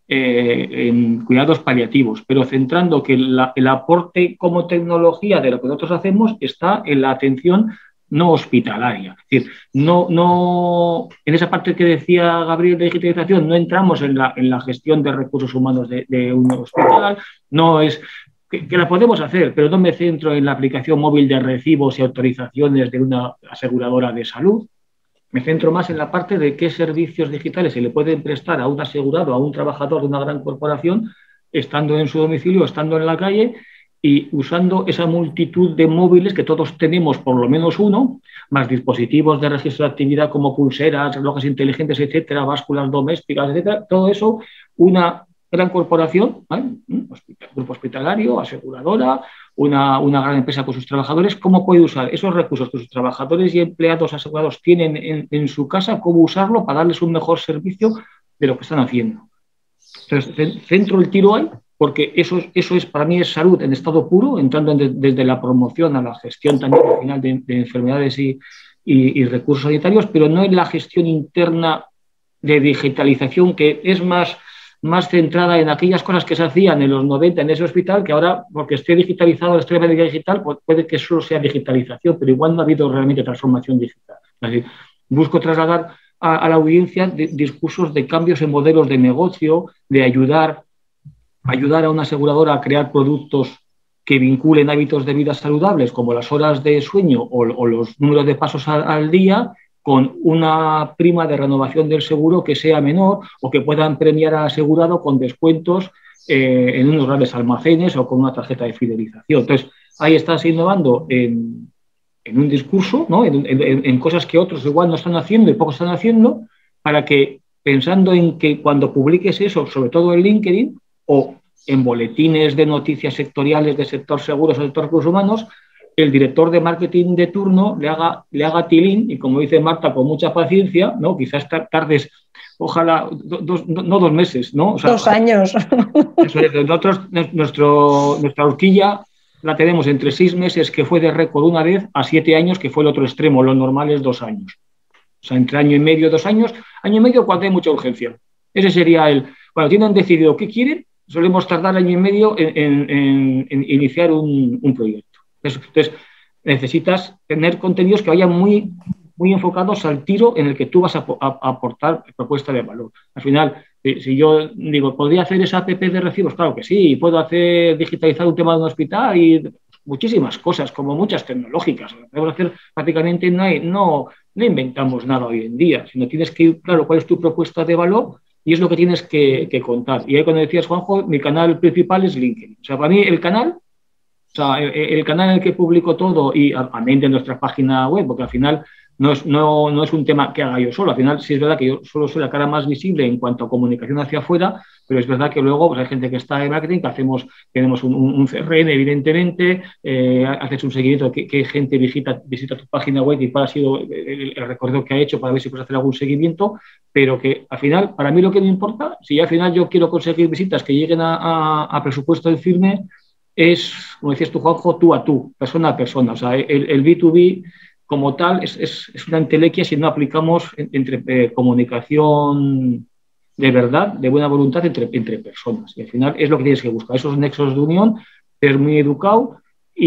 [SPEAKER 5] eh, en cuidados paliativos, pero centrando que la, el aporte como tecnología de lo que nosotros hacemos está en la atención no hospitalaria. Es decir, no, no, en esa parte que decía Gabriel de digitalización, no entramos en la, en la gestión de recursos humanos de, de un hospital, no es que, que la podemos hacer, pero no me centro en la aplicación móvil de recibos y autorizaciones de una aseguradora de salud. Me centro más en la parte de qué servicios digitales se le pueden prestar a un asegurado, a un trabajador de una gran corporación, estando en su domicilio, estando en la calle, y usando esa multitud de móviles que todos tenemos, por lo menos uno, más dispositivos de registro de actividad como pulseras, relojes inteligentes, etcétera, básculas domésticas, etcétera, todo eso, una gran corporación, ¿vale? Hospital, grupo hospitalario, aseguradora, una, una gran empresa con sus trabajadores, ¿cómo puede usar esos recursos que sus trabajadores y empleados asegurados tienen en, en su casa? ¿Cómo usarlo para darles un mejor servicio de lo que están haciendo? Entonces, centro el tiro ahí, porque eso, eso es, para mí es salud en estado puro, entrando en, desde la promoción a la gestión también al final de, de enfermedades y, y, y recursos sanitarios, pero no en la gestión interna de digitalización, que es más, más centrada en aquellas cosas que se hacían en los noventa en ese hospital, que ahora, porque esté digitalizado, esté médica digital, pues puede que solo sea digitalización, pero igual no ha habido realmente transformación digital. Es decir, busco trasladar a, a la audiencia de, discursos de cambios en modelos de negocio, de ayudar ayudar a una aseguradora a crear productos que vinculen hábitos de vida saludables, como las horas de sueño o, o los números de pasos al, al día, con una prima de renovación del seguro que sea menor o que puedan premiar al asegurado con descuentos eh, en unos grandes almacenes o con una tarjeta de fidelización. Entonces, ahí estás innovando en, en un discurso, ¿no? en, en, en cosas que otros igual no están haciendo y pocos están haciendo, para que, pensando en que cuando publiques eso, sobre todo en LinkedIn, o en boletines de noticias sectoriales del sector seguros o del sector recursos humanos, el director de marketing de turno le haga, le haga tilín y, como dice Marta, con mucha paciencia, ¿no? Quizás tardes, ojalá, do, dos, no dos meses, ¿no? O sea,
[SPEAKER 3] dos años.
[SPEAKER 5] Eso es, nosotros, nuestro, nuestra horquilla la tenemos entre seis meses, que fue de récord una vez, a siete años, que fue el otro extremo. Lo normal es dos años. O sea, entre año y medio, dos años, año y medio cuando hay mucha urgencia. Ese sería el... Cuando tienen decidido qué quieren, solemos tardar año y medio en, en, en, en iniciar un, un proyecto. Entonces, necesitas tener contenidos que vayan muy, muy enfocados al tiro en el que tú vas a, a, a aportar propuesta de valor. Al final, si, si yo digo, ¿podría hacer esa app de recibos? Claro que sí. ¿Puedo hacer digitalizar un tema de un hospital? Y muchísimas cosas, como muchas tecnológicas. Lo podemos hacer prácticamente, no, hay, no, no inventamos nada hoy en día, sino tienes que ir claro cuál es tu propuesta de valor. Y es lo que tienes que, que contar. Y ahí, cuando decías, Juanjo, mi canal principal es LinkedIn. O sea, para mí el canal, o sea, el, el canal en el que publico todo, y también de nuestra página web, porque al final no es, no, no es un tema que haga yo solo. Al final sí es verdad que yo solo soy la cara más visible en cuanto a comunicación hacia afuera, pero es verdad que luego pues, hay gente que está en marketing, que hacemos, tenemos un, un C R M, evidentemente, eh, haces un seguimiento de qué gente visita, visita tu página web y cuál ha sido el, el recorrido que ha hecho para ver si puedes hacer algún seguimiento, pero que al final, para mí lo que me importa, si al final yo quiero conseguir visitas que lleguen a, a, a presupuesto en firme, es, como decías tú, Juanjo, tú a tú, persona a persona. O sea, el, el B dos B como tal es, es, es una entelequia si no aplicamos entre eh, comunicación de verdad, de buena voluntad entre, entre personas. Y al final es lo que tienes que buscar, esos nexos de unión, ser muy educado,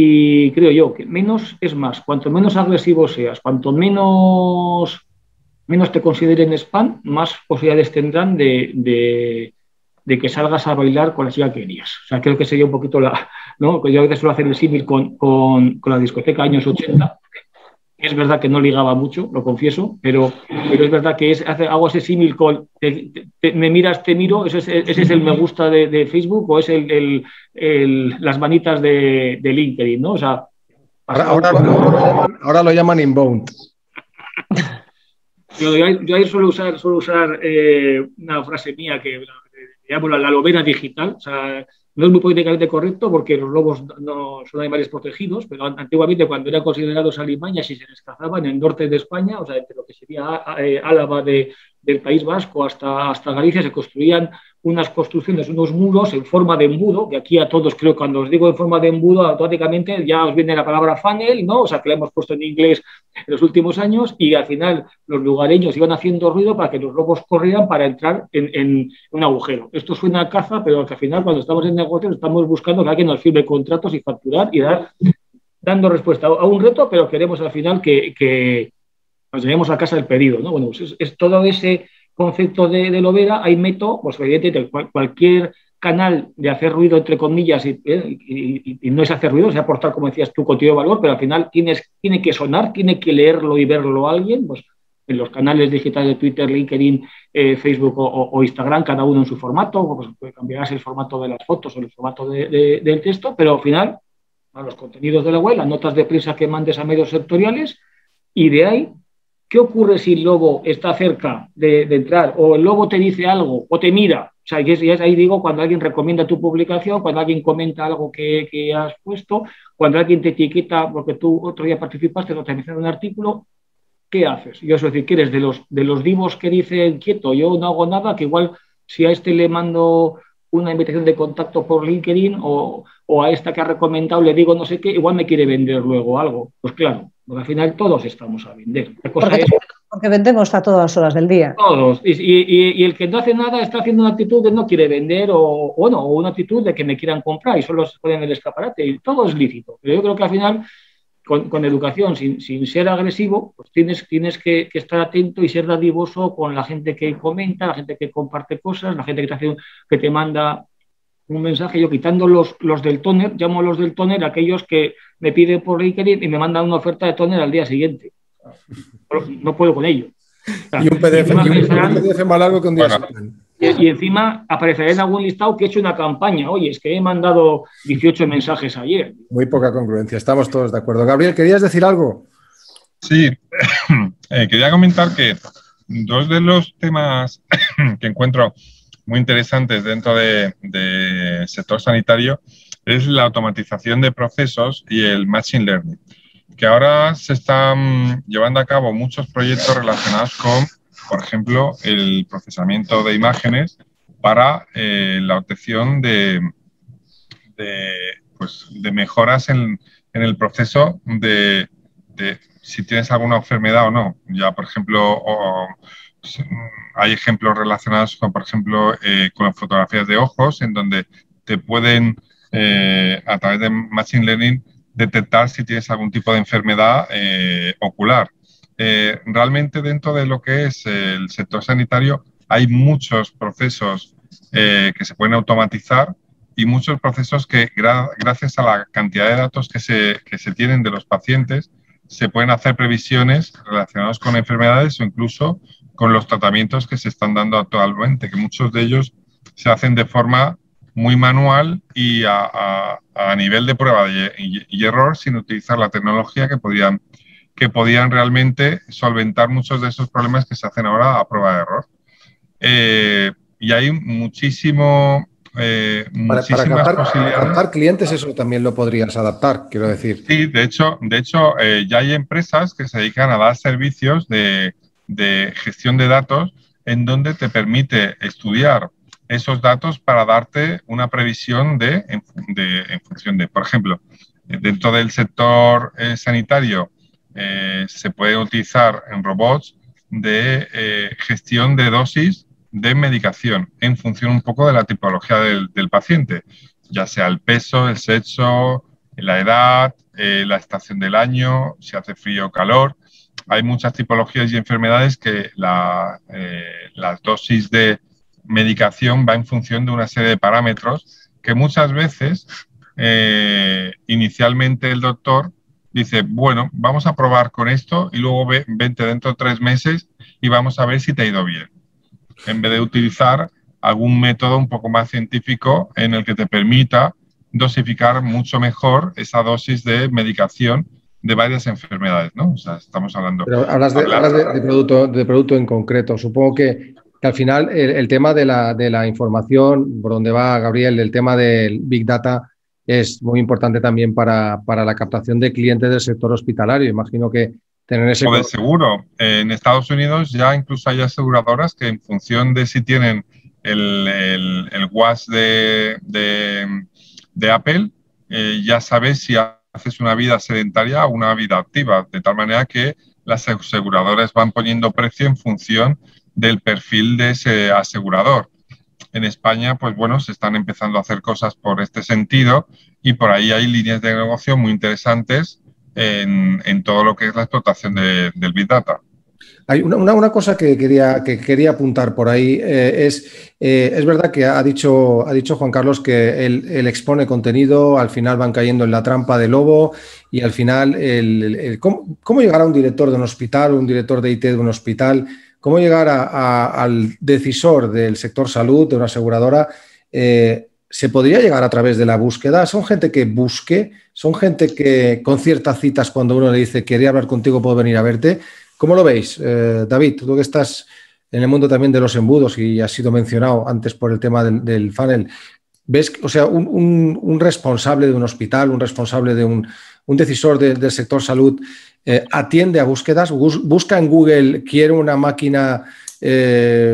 [SPEAKER 5] y creo yo que menos es más. Cuanto menos agresivo seas, cuanto menos, menos te consideren spam, más posibilidades tendrán de, de, de que salgas a bailar con la chica que querías. O sea, creo que sería un poquito la... ¿no? Yo a veces suelo hacer el símil con, con, con la discoteca años ochenta, Es verdad que no ligaba mucho, lo confieso, pero, pero es verdad que es, hace, hago ese símil con te, te, te, me miras, te miro, ese es, ese es el me gusta de, de Facebook o es el, el, el, las manitas de, de LinkedIn, ¿no? O sea,
[SPEAKER 2] ahora, ahora, ahora, lo llaman, ahora lo llaman inbound.
[SPEAKER 5] Yo, yo ahí suelo usar, suelo usar eh, una frase mía que llamo la, la lobera digital, o sea, no es muy políticamente correcto porque los lobos no son animales protegidos, pero antiguamente cuando eran considerados alimañas y se les cazaban en el norte de España, o sea, entre lo que sería eh, Álava de, del País Vasco hasta, hasta Galicia, se construían unas construcciones, unos muros en forma de embudo, que aquí a todos creo que cuando os digo en forma de embudo, automáticamente ya os viene la palabra funnel, ¿no? O sea, que la hemos puesto en inglés en los últimos años y al final los lugareños iban haciendo ruido para que los lobos corrieran para entrar en, en un agujero. Esto suena a caza, pero al final cuando estamos en negocios estamos buscando que alguien nos firme contratos y facturar y dar, dando respuesta a un reto, pero queremos al final que, que nos llevemos a casa el pedido, ¿no? Bueno, pues es, es todo ese concepto de, de lobera, hay método, pues evidentemente cual, cualquier canal de hacer ruido, entre comillas, y, y, y, y no es hacer ruido, es aportar, como decías tú, contenido de valor, pero al final tienes, tiene que sonar, tiene que leerlo y verlo alguien, pues en los canales digitales de Twitter, LinkedIn, eh, Facebook o, o Instagram, cada uno en su formato, pues puede cambiarse el formato de las fotos o el formato de, de, del texto, pero al final, a los contenidos de la web, las notas de prensa que mandes a medios sectoriales, y de ahí, ¿qué ocurre si el lobo está cerca de, de entrar? O el lobo te dice algo, o te mira. O sea, y es, y es ahí digo, cuando alguien recomienda tu publicación, cuando alguien comenta algo que, que has puesto, cuando alguien te etiqueta porque tú otro día participaste o te mencionaste en un artículo, ¿qué haces? Yo soy decir, que eres de los, de los divos que dicen, quieto, yo no hago nada, que igual si a este le mando una invitación de contacto por LinkedIn o, o a esta que ha recomendado le digo no sé qué, igual me quiere vender luego algo. Pues claro, porque al final todos estamos a vender. La cosa
[SPEAKER 3] porque,
[SPEAKER 5] es,
[SPEAKER 3] porque vendemos a todas las horas del día.
[SPEAKER 5] Todos. Y, y, y el que no hace nada está haciendo una actitud de no quiere vender o, bueno, o una actitud de que me quieran comprar y solo se ponen en el escaparate. Y todo es lícito. Pero yo creo que al final, con, con educación, sin, sin ser agresivo, pues tienes, tienes que, que estar atento y ser dadivoso con la gente que comenta, la gente que comparte cosas, la gente que te, hace, que te manda un mensaje. Yo quitando los, los del tóner, llamo a los del tóner aquellos que me piden por LinkedIn y me mandan una oferta de tóner al día siguiente. No puedo con ello. O sea,
[SPEAKER 2] y un P D F, y un P D F más largo que un día.
[SPEAKER 6] Bueno.
[SPEAKER 5] Y, y encima aparecerá en algún listado que he hecho una campaña. Oye, es que he mandado dieciocho mensajes ayer.
[SPEAKER 2] Muy poca congruencia, estamos todos de acuerdo. Gabriel, ¿querías decir algo?
[SPEAKER 6] Sí, eh, quería comentar que dos de los temas que encuentro muy interesantes dentro del de sector sanitario es la automatización de procesos y el machine learning, que ahora se están llevando a cabo muchos proyectos relacionados con, por ejemplo, el procesamiento de imágenes para eh, la obtención de, de, pues, de mejoras en, en el proceso de, de si tienes alguna enfermedad o no. Ya, por ejemplo, o, hay ejemplos relacionados con, por ejemplo, eh, con las fotografías de ojos, en donde te pueden, eh, a través de Machine Learning, detectar si tienes algún tipo de enfermedad eh, ocular. Eh, realmente dentro de lo que es el sector sanitario hay muchos procesos eh, que se pueden automatizar y muchos procesos que gra gracias a la cantidad de datos que se, que se tienen de los pacientes se pueden hacer previsiones relacionadas con enfermedades o incluso con los tratamientos que se están dando actualmente, que muchos de ellos se hacen de forma muy manual y a, a, a nivel de prueba y, y, y error sin utilizar la tecnología que podían, que podían realmente solventar muchos de esos problemas que se hacen ahora a prueba de error. Eh, y hay muchísimo, eh,
[SPEAKER 2] para,
[SPEAKER 6] muchísimas
[SPEAKER 2] para captar,
[SPEAKER 6] posibilidades.
[SPEAKER 2] Para captar clientes eso también lo podrías adaptar, quiero decir.
[SPEAKER 6] Sí, de hecho, de hecho eh, ya hay empresas que se dedican a dar servicios de, de gestión de datos en donde te permite estudiar esos datos para darte una previsión de, en, de, en función de, por ejemplo, dentro del sector eh, sanitario eh, se puede utilizar en robots de eh, gestión de dosis de medicación en función un poco de la tipología del, del paciente, ya sea el peso, el sexo, la edad, eh, la estación del año, si hace frío o calor. Hay muchas tipologías y enfermedades que la, eh, las dosis de medicación va en función de una serie de parámetros que muchas veces eh, inicialmente el doctor dice, bueno, vamos a probar con esto y luego ve, vente dentro de tres meses y vamos a ver si te ha ido bien. En vez de utilizar algún método un poco más científico en el que te permita dosificar mucho mejor esa dosis de medicación de varias enfermedades, ¿no? O sea, estamos hablando...
[SPEAKER 2] Pero hablas de, hablas de, de, producto, de producto en concreto. Supongo que, que al final el, el tema de la, de la información, por donde va Gabriel, el tema del Big Data es muy importante también para, para la captación de clientes del sector hospitalario. Imagino que tener ese...
[SPEAKER 6] O de seguro. En Estados Unidos ya incluso hay aseguradoras que en función de si tienen el, el, el W A S de, de, de Apple, eh, ya sabes si haces una vida sedentaria o una vida activa, de tal manera que las aseguradoras van poniendo precio en función del perfil de ese asegurador. En España, pues bueno, se están empezando a hacer cosas por este sentido y por ahí hay líneas de negocio muy interesantes en, en todo lo que es la explotación de, del Big Data.
[SPEAKER 2] Hay una, una, una cosa que quería, que quería apuntar por ahí, eh, es, eh, es verdad que ha dicho, ha dicho Juan Carlos que él, él expone contenido, al final van cayendo en la trampa del lobo y al final, el, el, el, ¿cómo, ¿cómo llegar a un director de un hospital, un director de I T de un hospital? ¿Cómo llegar a, a, al decisor del sector salud, de una aseguradora? Eh, ¿Se podría llegar a través de la búsqueda? ¿Son gente que busque? ¿Son gente que con ciertas citas cuando uno le dice quería hablar contigo, puedo venir a verte? ¿Cómo lo veis? Eh, David, tú que estás en el mundo también de los embudos y has sido mencionado antes por el tema del, del funnel, ¿ves, o sea, un, un, un responsable de un hospital, un responsable de un, un decisor de, del sector salud eh, atiende a búsquedas? Bus, busca en Google, quiero una máquina eh,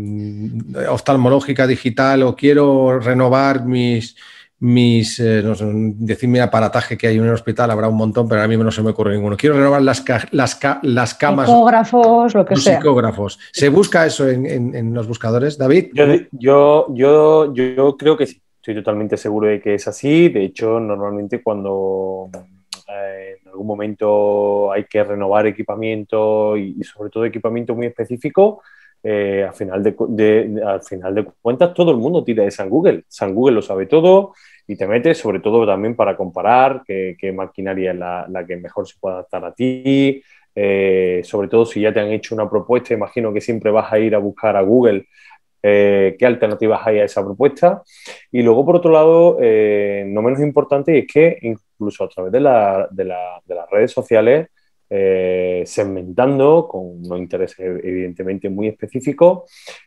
[SPEAKER 2] oftalmológica digital o quiero renovar mis... mis, eh, no sé, decirme aparataje que hay en un hospital, habrá un montón, pero a mí no se me ocurre ninguno. Quiero renovar las, ca las, ca las camas.
[SPEAKER 3] Psicógrafos, lo que
[SPEAKER 2] los
[SPEAKER 3] sea.
[SPEAKER 2] Psicógrafos. ¿Se busca eso en, en, en los buscadores, David?
[SPEAKER 4] Yo, yo, yo, yo creo que sí. Estoy totalmente seguro de que es así. De hecho, normalmente cuando eh, en algún momento hay que renovar equipamiento y, y sobre todo equipamiento muy específico, Eh, al, final de, de, de, al final de cuentas todo el mundo tira de San Google. San Google lo sabe todo y te metes sobre todo también para comparar qué, qué maquinaria es la, la que mejor se puede adaptar a ti. Eh, sobre todo si ya te han hecho una propuesta, imagino que siempre vas a ir a buscar a Google eh, qué alternativas hay a esa propuesta. Y luego, por otro lado, eh, no menos importante, es que incluso a través de, la, de, la, de las redes sociales, Eh, segmentando con unos intereses evidentemente muy específicos,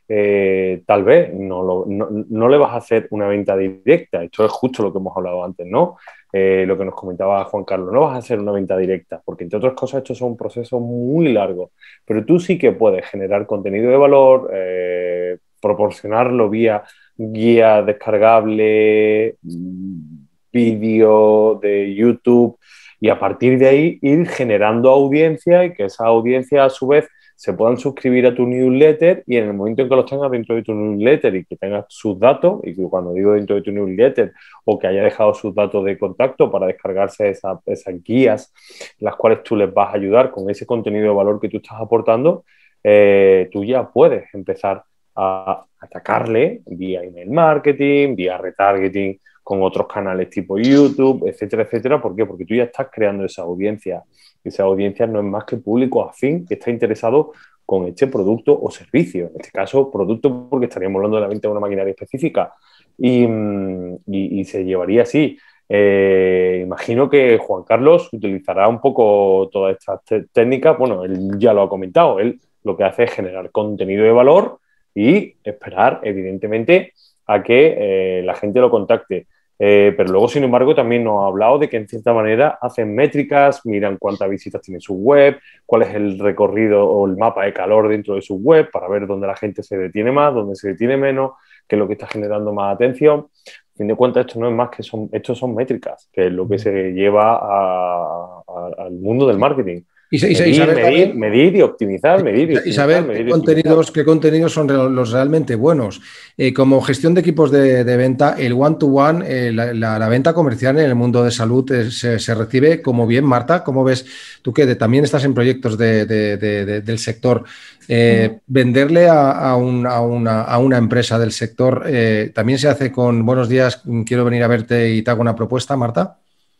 [SPEAKER 4] eh, tal vez no, lo, no, no le vas a hacer una venta directa. Esto es justo lo que hemos hablado antes, ¿no? Eh, lo que nos comentaba Juan Carlos, no vas a hacer una venta directa, porque entre otras cosas estos son procesos muy largos, pero tú sí que puedes generar contenido de valor, eh, proporcionarlo vía guía descargable, vídeo de YouTube, y a partir de ahí ir generando audiencia y que esa audiencia a su vez se puedan suscribir a tu newsletter y en el momento en que los tengas dentro de tu newsletter y que tengas sus datos, y cuando digo dentro de tu newsletter o que haya dejado sus datos de contacto para descargarse esa, esas guías, las cuales tú les vas a ayudar con ese contenido de valor que tú estás aportando, eh, tú ya puedes empezar a atacarle vía email marketing, vía retargeting, con otros canales tipo YouTube, etcétera, etcétera. ¿Por qué? Porque tú ya estás creando esa audiencia. Esa audiencia no es más que público afín que está interesado con este producto o servicio. En este caso, producto porque estaríamos hablando de la venta de una maquinaria específica. Y, y, y se llevaría así. Eh, imagino que Juan Carlos utilizará un poco todas estas técnicas. Bueno, él ya lo ha comentado. Él lo que hace es generar contenido de valor y esperar, evidentemente, a que eh, la gente lo contacte. Eh, pero luego, sin embargo, también nos ha hablado de que en cierta manera hacen métricas, miran cuántas visitas tiene su web, cuál es el recorrido o el mapa de calor dentro de su web para ver dónde la gente se detiene más, dónde se detiene menos, qué es lo que está generando más atención. A fin de cuentas, esto no es más que son, estos son métricas, que es lo que se lleva a, a, al mundo del marketing.
[SPEAKER 2] Y, y,
[SPEAKER 4] medir,
[SPEAKER 2] y saber
[SPEAKER 4] medir,
[SPEAKER 2] también,
[SPEAKER 4] medir y optimizar, medir y, optimizar,
[SPEAKER 2] y saber
[SPEAKER 4] medir
[SPEAKER 2] qué,
[SPEAKER 4] y
[SPEAKER 2] contenidos, qué contenidos son los realmente buenos. Eh, como gestión de equipos de, de venta, el one-to-one, eh, la, la, la venta comercial en el mundo de salud eh, se, se recibe como bien. Marta, ¿cómo ves tú que de, también estás en proyectos de, de, de, de, del sector? Eh, uh-huh. Venderle a, a, un, a, una, a una empresa del sector, eh, ¿también se hace con buenos días, quiero venir a verte y te hago una propuesta, Marta?
[SPEAKER 3] A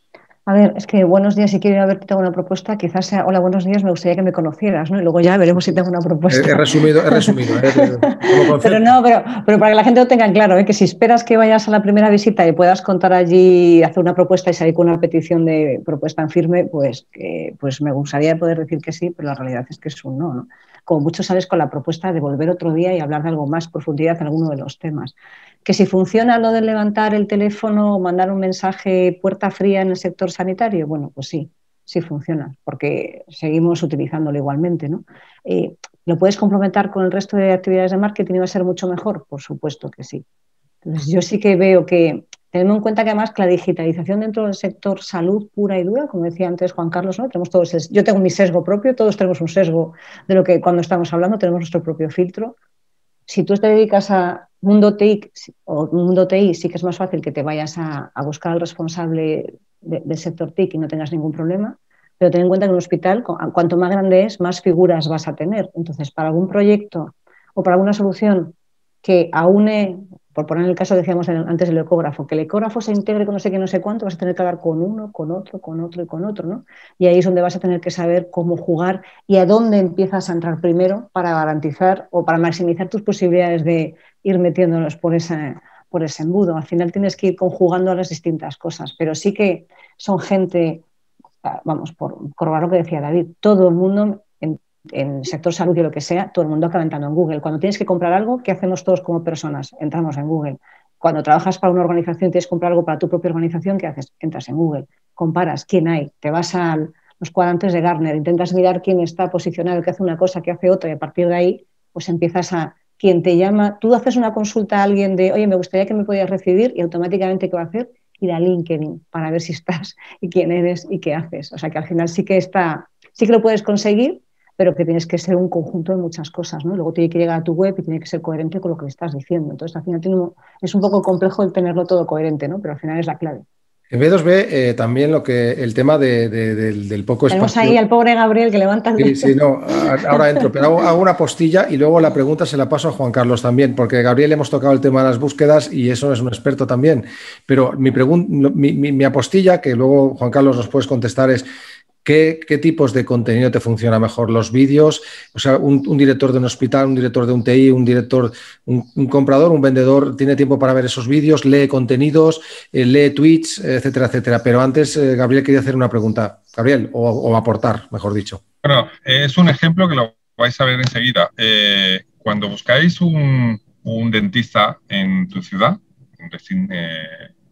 [SPEAKER 3] A ver, es que buenos días, si quiero ir a verte, tengo una propuesta, quizás sea, hola, buenos días, me gustaría que me conocieras, ¿no? Y luego ya veremos si tengo una propuesta.
[SPEAKER 2] He, he resumido, he resumido. ¿eh?
[SPEAKER 3] Pero no, pero, pero para que la gente lo tenga claro, ¿eh? Que si esperas que vayas a la primera visita y puedas contar allí, hacer una propuesta y salir con una petición de propuesta en firme, pues, que, pues me gustaría poder decir que sí, pero la realidad es que es un no, ¿no? Como mucho sales con la propuesta de volver otro día y hablar de algo más profundidad en alguno de los temas. Que si funciona lo de levantar el teléfono o mandar un mensaje puerta fría en el sector sanitario, bueno, pues sí, sí funciona, porque seguimos utilizándolo igualmente, ¿no? Eh, ¿Lo puedes complementar con el resto de actividades de marketing y va a ser mucho mejor? Por supuesto que sí. Entonces, yo sí que veo que, teniendo en cuenta que además que la digitalización dentro del sector salud pura y dura, como decía antes Juan Carlos, ¿no? Tenemos todos el, yo tengo mi sesgo propio, todos tenemos un sesgo de lo que cuando estamos hablando tenemos nuestro propio filtro. Si tú te dedicas a mundo T I o mundo T I, sí que es más fácil que te vayas a, a buscar al responsable de, del sector T I C y no tengas ningún problema, pero ten en cuenta que en un hospital, cuanto más grande es, más figuras vas a tener. Entonces, para algún proyecto o para alguna solución que aúne, por poner el caso, decíamos antes del ecógrafo, que el ecógrafo se integre con no sé qué, no sé cuánto, vas a tener que hablar con uno, con otro, con otro y con otro, ¿no? Y ahí es donde vas a tener que saber cómo jugar y a dónde empiezas a entrar primero para garantizar o para maximizar tus posibilidades de ir metiéndonos por ese, por ese embudo. Al final tienes que ir conjugando las distintas cosas, pero sí que son gente, vamos, por corroborar lo que decía David, todo el mundo en en el sector salud y lo que sea, todo el mundo acaba entrando en Google. Cuando tienes que comprar algo, ¿qué hacemos todos como personas? Entramos en Google. Cuando trabajas para una organización y tienes que comprar algo para tu propia organización, ¿qué haces? Entras en Google. Comparas quién hay, te vas a los cuadrantes de Gartner, intentas mirar quién está posicionado, que hace una cosa, que hace otra, y a partir de ahí, pues empiezas a quien te llama. Tú haces una consulta a alguien de, oye, me gustaría que me pudieras recibir, y automáticamente, ¿qué va a hacer? Ir a LinkedIn para ver si estás y quién eres y qué haces. O sea que al final sí que está, sí que lo puedes conseguir, pero que tienes que ser un conjunto de muchas cosas, ¿no? Luego tiene que llegar a tu web y tiene que ser coherente con lo que le estás diciendo. Entonces, al final tiene un, es un poco complejo el tenerlo todo coherente, ¿no? Pero al final es la clave.
[SPEAKER 2] En B dos B eh, también lo que el tema de, de, del, del poco espacio.
[SPEAKER 3] Tenemos ahí al pobre Gabriel que levanta el dedo.
[SPEAKER 2] Sí, sí, no, ahora entro, pero hago, hago una postilla y luego la pregunta se la paso a Juan Carlos también, porque Gabriel hemos tocado el tema de las búsquedas y eso es un experto también. Pero mi, mi, mi, mi apostilla, que luego Juan Carlos nos puedes contestar, es ¿Qué, ¿Qué tipos de contenido te funciona mejor? ¿Los vídeos? O sea, un, un director de un hospital, un director de un T I, un director, un, un comprador, un vendedor, ¿tiene tiempo para ver esos vídeos? ¿Lee contenidos? Eh, ¿Lee tweets? Etcétera, etcétera. Pero antes, eh, Gabriel quería hacer una pregunta. Gabriel, o, o aportar, mejor dicho.
[SPEAKER 6] Bueno, es un ejemplo que lo vais a ver enseguida. Eh, cuando buscáis un, un dentista en tu ciudad, eh,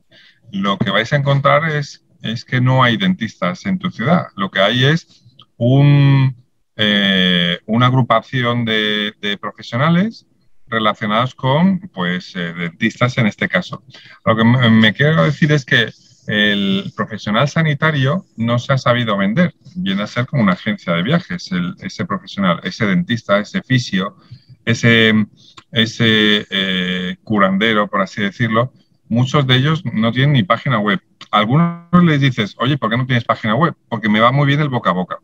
[SPEAKER 6] lo que vais a encontrar es es que no hay dentistas en tu ciudad. Lo que hay es un, eh, una agrupación de, de profesionales relacionados con pues, eh, dentistas en este caso. Lo que me, me quiero decir es que el profesional sanitario no se ha sabido vender. Viene a ser como una agencia de viajes, el, ese profesional, ese dentista, ese fisio, ese, ese eh, curandero, por así decirlo. Muchos de ellos no tienen ni página web. A algunos les dices, oye, ¿por qué no tienes página web? Porque me va muy bien el boca a boca.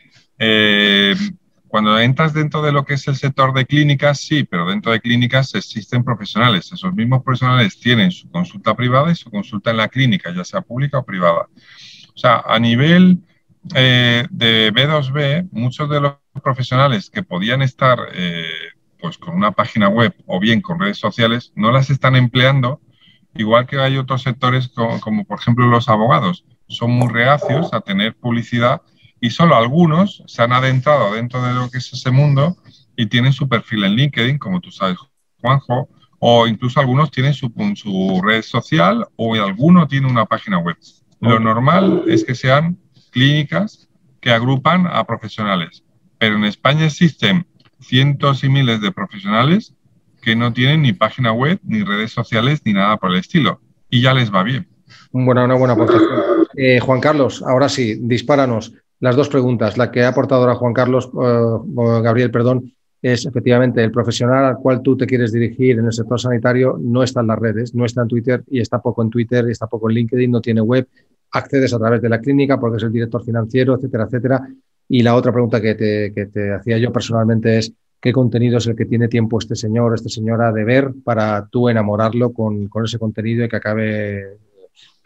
[SPEAKER 6] Eh, cuando entras dentro de lo que es el sector de clínicas, sí, pero dentro de clínicas existen profesionales. Esos mismos profesionales tienen su consulta privada y su consulta en la clínica, ya sea pública o privada. O sea, a nivel eh, de B dos B, muchos de los profesionales que podían estar eh, pues con una página web o bien con redes sociales, no las están empleando. Igual que hay otros sectores como, como, por ejemplo, los abogados. Son muy reacios a tener publicidad y solo algunos se han adentrado dentro de lo que es ese mundo y tienen su perfil en LinkedIn, como tú sabes, Juanjo, o incluso algunos tienen su, su red social o alguno tiene una página web. Lo normal es que sean clínicas que agrupan a profesionales, pero en España existen cientos y miles de profesionales que no tienen ni página web, ni redes sociales, ni nada por el estilo. Y ya les va bien.
[SPEAKER 2] Bueno, una buena aportación. Eh, Juan Carlos, ahora sí, dispáranos las dos preguntas. La que ha aportado ahora Juan Carlos, uh, Gabriel, perdón, es efectivamente el profesional al cual tú te quieres dirigir en el sector sanitario no está en las redes, no está en Twitter y está poco en Twitter y está poco en LinkedIn, no tiene web, accedes a través de la clínica porque es el director financiero, etcétera, etcétera. Y la otra pregunta que te, que te hacía yo personalmente es ¿qué contenido es el que tiene tiempo este señor o esta señora de ver para tú enamorarlo con, con ese contenido y que acabe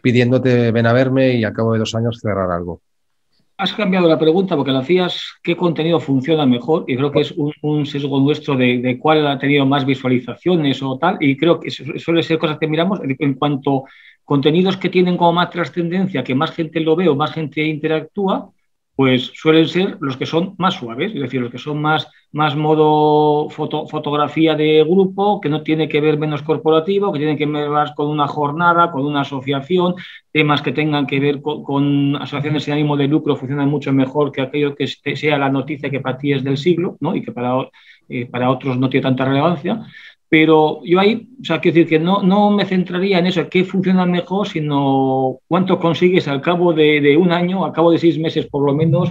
[SPEAKER 2] pidiéndote ven a verme y a cabo de dos años cerrar algo.
[SPEAKER 5] Has cambiado la pregunta porque la hacías qué contenido funciona mejor y creo que es un, un sesgo nuestro de, de cuál ha tenido más visualizaciones o tal, y creo que suele ser cosas que miramos en cuanto a contenidos que tienen como más trascendencia, que más gente lo ve o más gente interactúa, pues suelen ser los que son más suaves, es decir, los que son más, más modo foto, fotografía de grupo, que no tiene que ver menos corporativo, que tiene que ver más con una jornada, con una asociación, temas que tengan que ver con, con asociaciones sin ánimo de lucro funcionan mucho mejor que aquello que sea la noticia que para ti es del siglo, ¿no? Y que para, eh, para otros no tiene tanta relevancia. Pero yo ahí, o sea, quiero decir que no, no me centraría en eso, qué funciona mejor, sino cuánto consigues al cabo de, de un año, al cabo de seis meses por lo menos,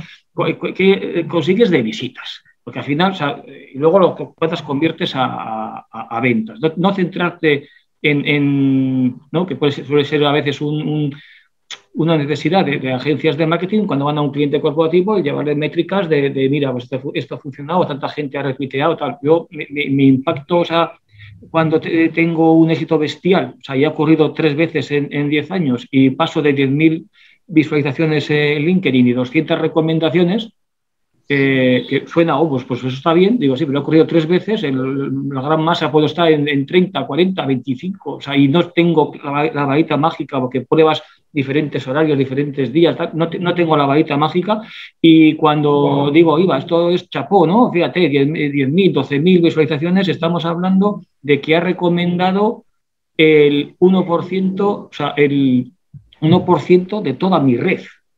[SPEAKER 5] qué consigues de visitas. Porque al final, o sea, y luego lo que cuántas conviertes a, a, a ventas. No, no centrarte en, en, ¿no? Que puede ser, suele ser a veces un, un, una necesidad de, de agencias de marketing cuando van a un cliente corporativo y llevarle métricas de, de mira, pues esto, esto ha funcionado, tanta gente ha retuiteado, tal. Yo, mi, mi, mi impacto, o sea, cuando te, tengo un éxito bestial, o sea, ya ha ocurrido tres veces en diez años y paso de diez mil visualizaciones en LinkedIn y doscientas recomendaciones, eh, que suena, oh, pues, pues eso está bien, digo, sí, pero ha ocurrido tres veces, el, la gran masa puedo estar en, en treinta, cuarenta, veinticinco, o sea, y no tengo la, la varita mágica porque pruebas diferentes horarios, diferentes días, tal, no, te, no tengo la varita mágica y cuando digo, Iba, esto es chapó, ¿no? Fíjate, diez mil, doce mil visualizaciones, estamos hablando de que ha recomendado el uno por ciento, o sea, el uno por ciento de toda mi red,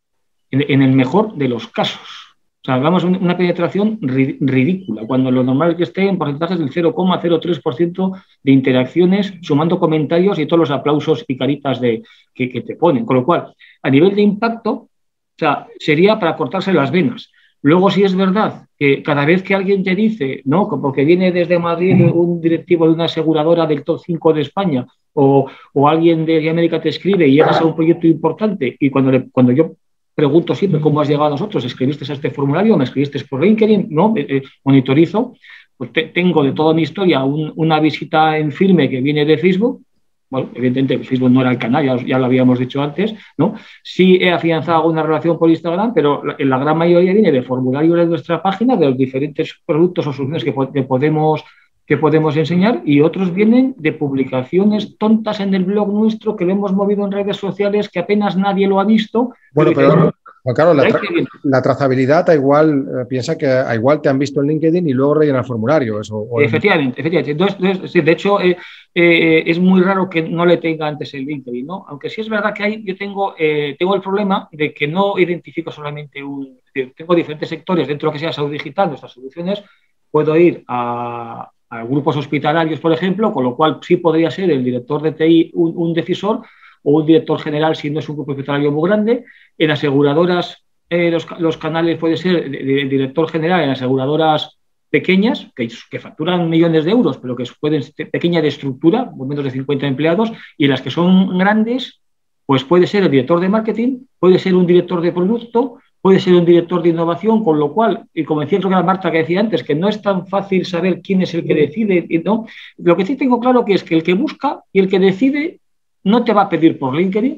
[SPEAKER 5] en, en el mejor de los casos. O sea, hablamos de una penetración ri, ridícula, cuando lo normal es que esté en porcentajes del cero coma cero tres por ciento de interacciones, sumando comentarios y todos los aplausos y caritas de, que, que te ponen. Con lo cual, a nivel de impacto, o sea, sería para cortarse las venas. Luego, si es verdad que cada vez que alguien te dice, ¿no? Porque viene desde Madrid un directivo de una aseguradora del top cinco de España o, o alguien de América te escribe y llegas a un proyecto importante y cuando, le, cuando yo pregunto siempre cómo has llegado a nosotros, ¿escribiste a este formulario? ¿Me escribiste por LinkedIn? No, eh, monitorizo. Pues te, tengo de toda mi historia un, una visita en firme que viene de Facebook. Bueno, evidentemente Facebook no era el canal, ya, ya lo habíamos dicho antes, ¿no? Sí he afianzado alguna relación por Instagram, pero la, la gran mayoría viene de formularios de nuestra página, de los diferentes productos o soluciones que, que podemos que podemos enseñar, y otros vienen de publicaciones tontas en el blog nuestro que lo hemos movido en redes sociales que apenas nadie lo ha visto.
[SPEAKER 2] Bueno, pero, pero Juan Carlos, la, tra la trazabilidad, a igual, eh, piensa que a igual te han visto en LinkedIn y luego rellenan el formulario. Eso, o
[SPEAKER 5] efectivamente, en... efectivamente. Entonces, entonces, de hecho, eh, eh, es muy raro que no le tenga antes el LinkedIn, ¿no? Aunque sí es verdad que hay, yo tengo, eh, tengo el problema de que no identifico solamente un... Tengo diferentes sectores dentro de lo que sea salud digital, nuestras soluciones, puedo ir a... a grupos hospitalarios, por ejemplo, con lo cual sí podría ser el director de T I un, un decisor o un director general si no es un grupo hospitalario muy grande. En aseguradoras, eh, los, los canales puede ser de, de director general en aseguradoras pequeñas, que, que facturan millones de euros, pero que pueden ser pequeña de estructura, por menos de cincuenta empleados, y las que son grandes, pues puede ser el director de marketing, puede ser un director de producto, puede ser un director de innovación, con lo cual, y como decía la Marta que decía antes, que no es tan fácil saber quién es el que decide, ¿no? Lo que sí tengo claro que es que el que busca y el que decide no te va a pedir por LinkedIn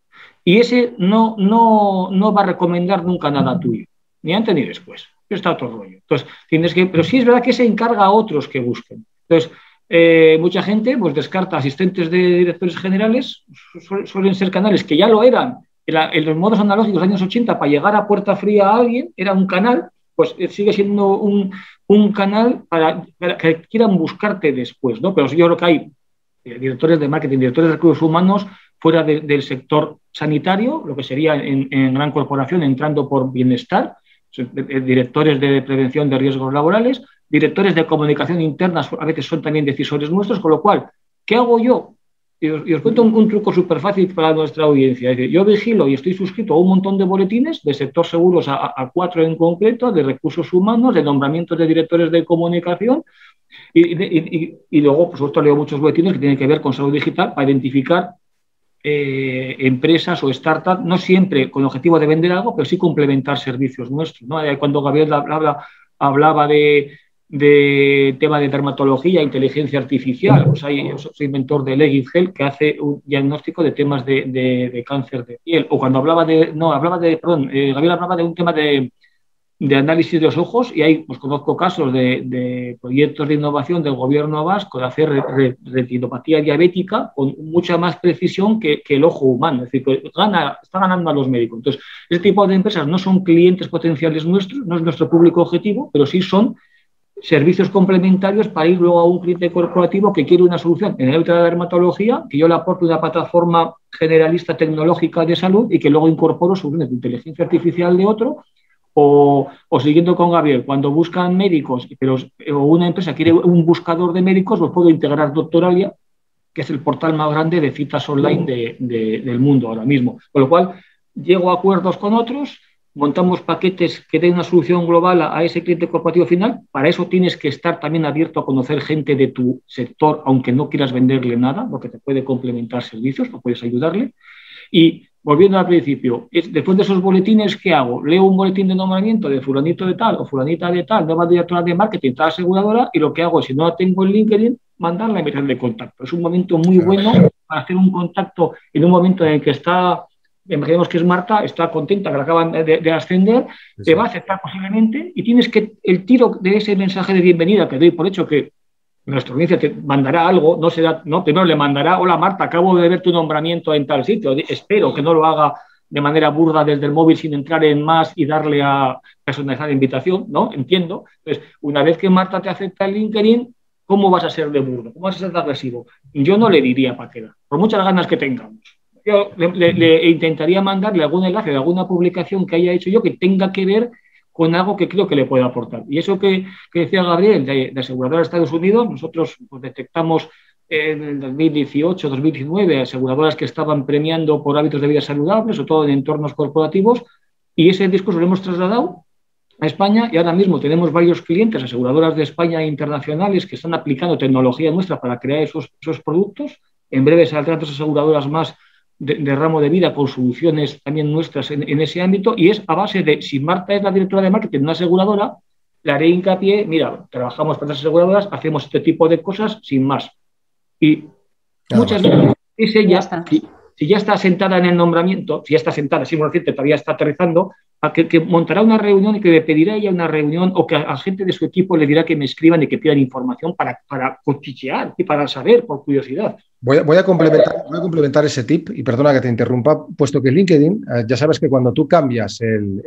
[SPEAKER 5] y ese no, no, no va a recomendar nunca nada tuyo, ni antes ni después. Está otro rollo. Entonces, tienes que, pero sí es verdad que se encarga a otros que busquen. Entonces, eh, mucha gente pues descarta asistentes de directores generales, su, suelen ser canales que ya lo eran. En los modos analógicos de los años ochenta, para llegar a puerta fría a alguien, era un canal, pues sigue siendo un, un canal para, para que quieran buscarte después, ¿no? Pero yo creo que hay directores de marketing, directores de recursos humanos fuera de, del sector sanitario, lo que sería en, en gran corporación, entrando por bienestar, directores de prevención de riesgos laborales, directores de comunicación interna, a veces son también decisores nuestros, con lo cual, ¿qué hago yo? Y os, y os cuento un, un truco súper fácil para nuestra audiencia. Es decir, yo vigilo y estoy suscrito a un montón de boletines de sector seguros, a, a cuatro en concreto, de recursos humanos, de nombramientos de directores de comunicación, y, y, y, y luego, por supuesto, leo muchos boletines que tienen que ver con salud digital para identificar eh, empresas o startups, no siempre con el objetivo de vender algo, pero sí complementar servicios nuestros, ¿no? Cuando Gabriel hablaba, hablaba de de tema de dermatología, inteligencia artificial. Pues hay, yo soy mentor de Legit Health, que hace un diagnóstico de temas de, de, de cáncer de piel. O cuando hablaba de, no, hablaba de, perdón, eh, Gabriel hablaba de un tema de, de análisis de los ojos, y ahí pues conozco casos de, de proyectos de innovación del gobierno vasco de hacer re, re, retinopatía diabética con mucha más precisión que, que el ojo humano. Es decir, que gana, está ganando a los médicos. Entonces, este tipo de empresas no son clientes potenciales nuestros, no es nuestro público objetivo, pero sí son servicios complementarios para ir luego a un cliente corporativo que quiere una solución en el ámbito de la dermatología, que yo le aporto una plataforma generalista tecnológica de salud y que luego incorporo soluciones de inteligencia artificial de otro, o, o siguiendo con Gabriel, cuando buscan médicos, pero o una empresa quiere un buscador de médicos, pues puedo integrar Doctoralia, que es el portal más grande de citas online de, de, del mundo ahora mismo. Con lo cual, llego a acuerdos con otros, montamos paquetes que den una solución global a, a ese cliente corporativo final. Para eso tienes que estar también abierto a conocer gente de tu sector, aunque no quieras venderle nada, porque te puede complementar servicios, no puedes ayudarle. Y volviendo al principio, es, después de esos boletines, ¿qué hago? Leo un boletín de nombramiento de fulanito de tal o fulanita de tal, nueva directora de marketing, tal aseguradora, y lo que hago es, si no la tengo en LinkedIn, mandarla a meter de contacto. Es un momento muy bueno para hacer un contacto en un momento en el que está... Imaginemos que es Marta, está contenta, que la acaban de, de ascender, sí, te va a aceptar posiblemente, y tienes que el tiro de ese mensaje de bienvenida, que doy por hecho que nuestra audiencia te mandará algo, no será, no, primero le mandará, hola Marta, acabo de ver tu nombramiento en tal sitio, espero que no lo haga de manera burda desde el móvil sin entrar en más y darle a personalizar la invitación, ¿no? Entiendo. Entonces, una vez que Marta te acepta el LinkedIn, ¿cómo vas a ser de burdo? ¿Cómo vas a ser de agresivo? Yo no le diría para qué, por muchas ganas que tengamos. Yo le, le, le intentaría mandarle algún enlace de alguna publicación que haya hecho yo que tenga que ver con algo que creo que le pueda aportar. Y eso que, que decía Gabriel, de, de aseguradora de Estados Unidos, nosotros pues, detectamos en el dos mil dieciocho, dos mil diecinueve aseguradoras que estaban premiando por hábitos de vida saludables, sobre todo en entornos corporativos, y ese discurso lo hemos trasladado a España, y ahora mismo tenemos varios clientes, aseguradoras de España e internacionales, que están aplicando tecnología nuestra para crear esos, esos productos. En breve saldrán otras aseguradoras más De, de ramo de vida con soluciones también nuestras en, en ese ámbito, y es a base de, si Marta es la directora de marketing de una aseguradora, le haré hincapié, mira, trabajamos para las aseguradoras, hacemos este tipo de cosas sin más. Y claro, muchas veces es ella, si, si ya está sentada en el nombramiento, si ya está sentada, si reciente todavía está aterrizando, a que, que montará una reunión y que le pedirá ella una reunión, o que a, a gente de su equipo le dirá que me escriban y que pidan información para, para cochichear y para saber, por curiosidad.
[SPEAKER 2] Voy a, voy, a complementar, voy a complementar ese tip, y perdona que te interrumpa, puesto que LinkedIn, eh, ya sabes que cuando tú cambias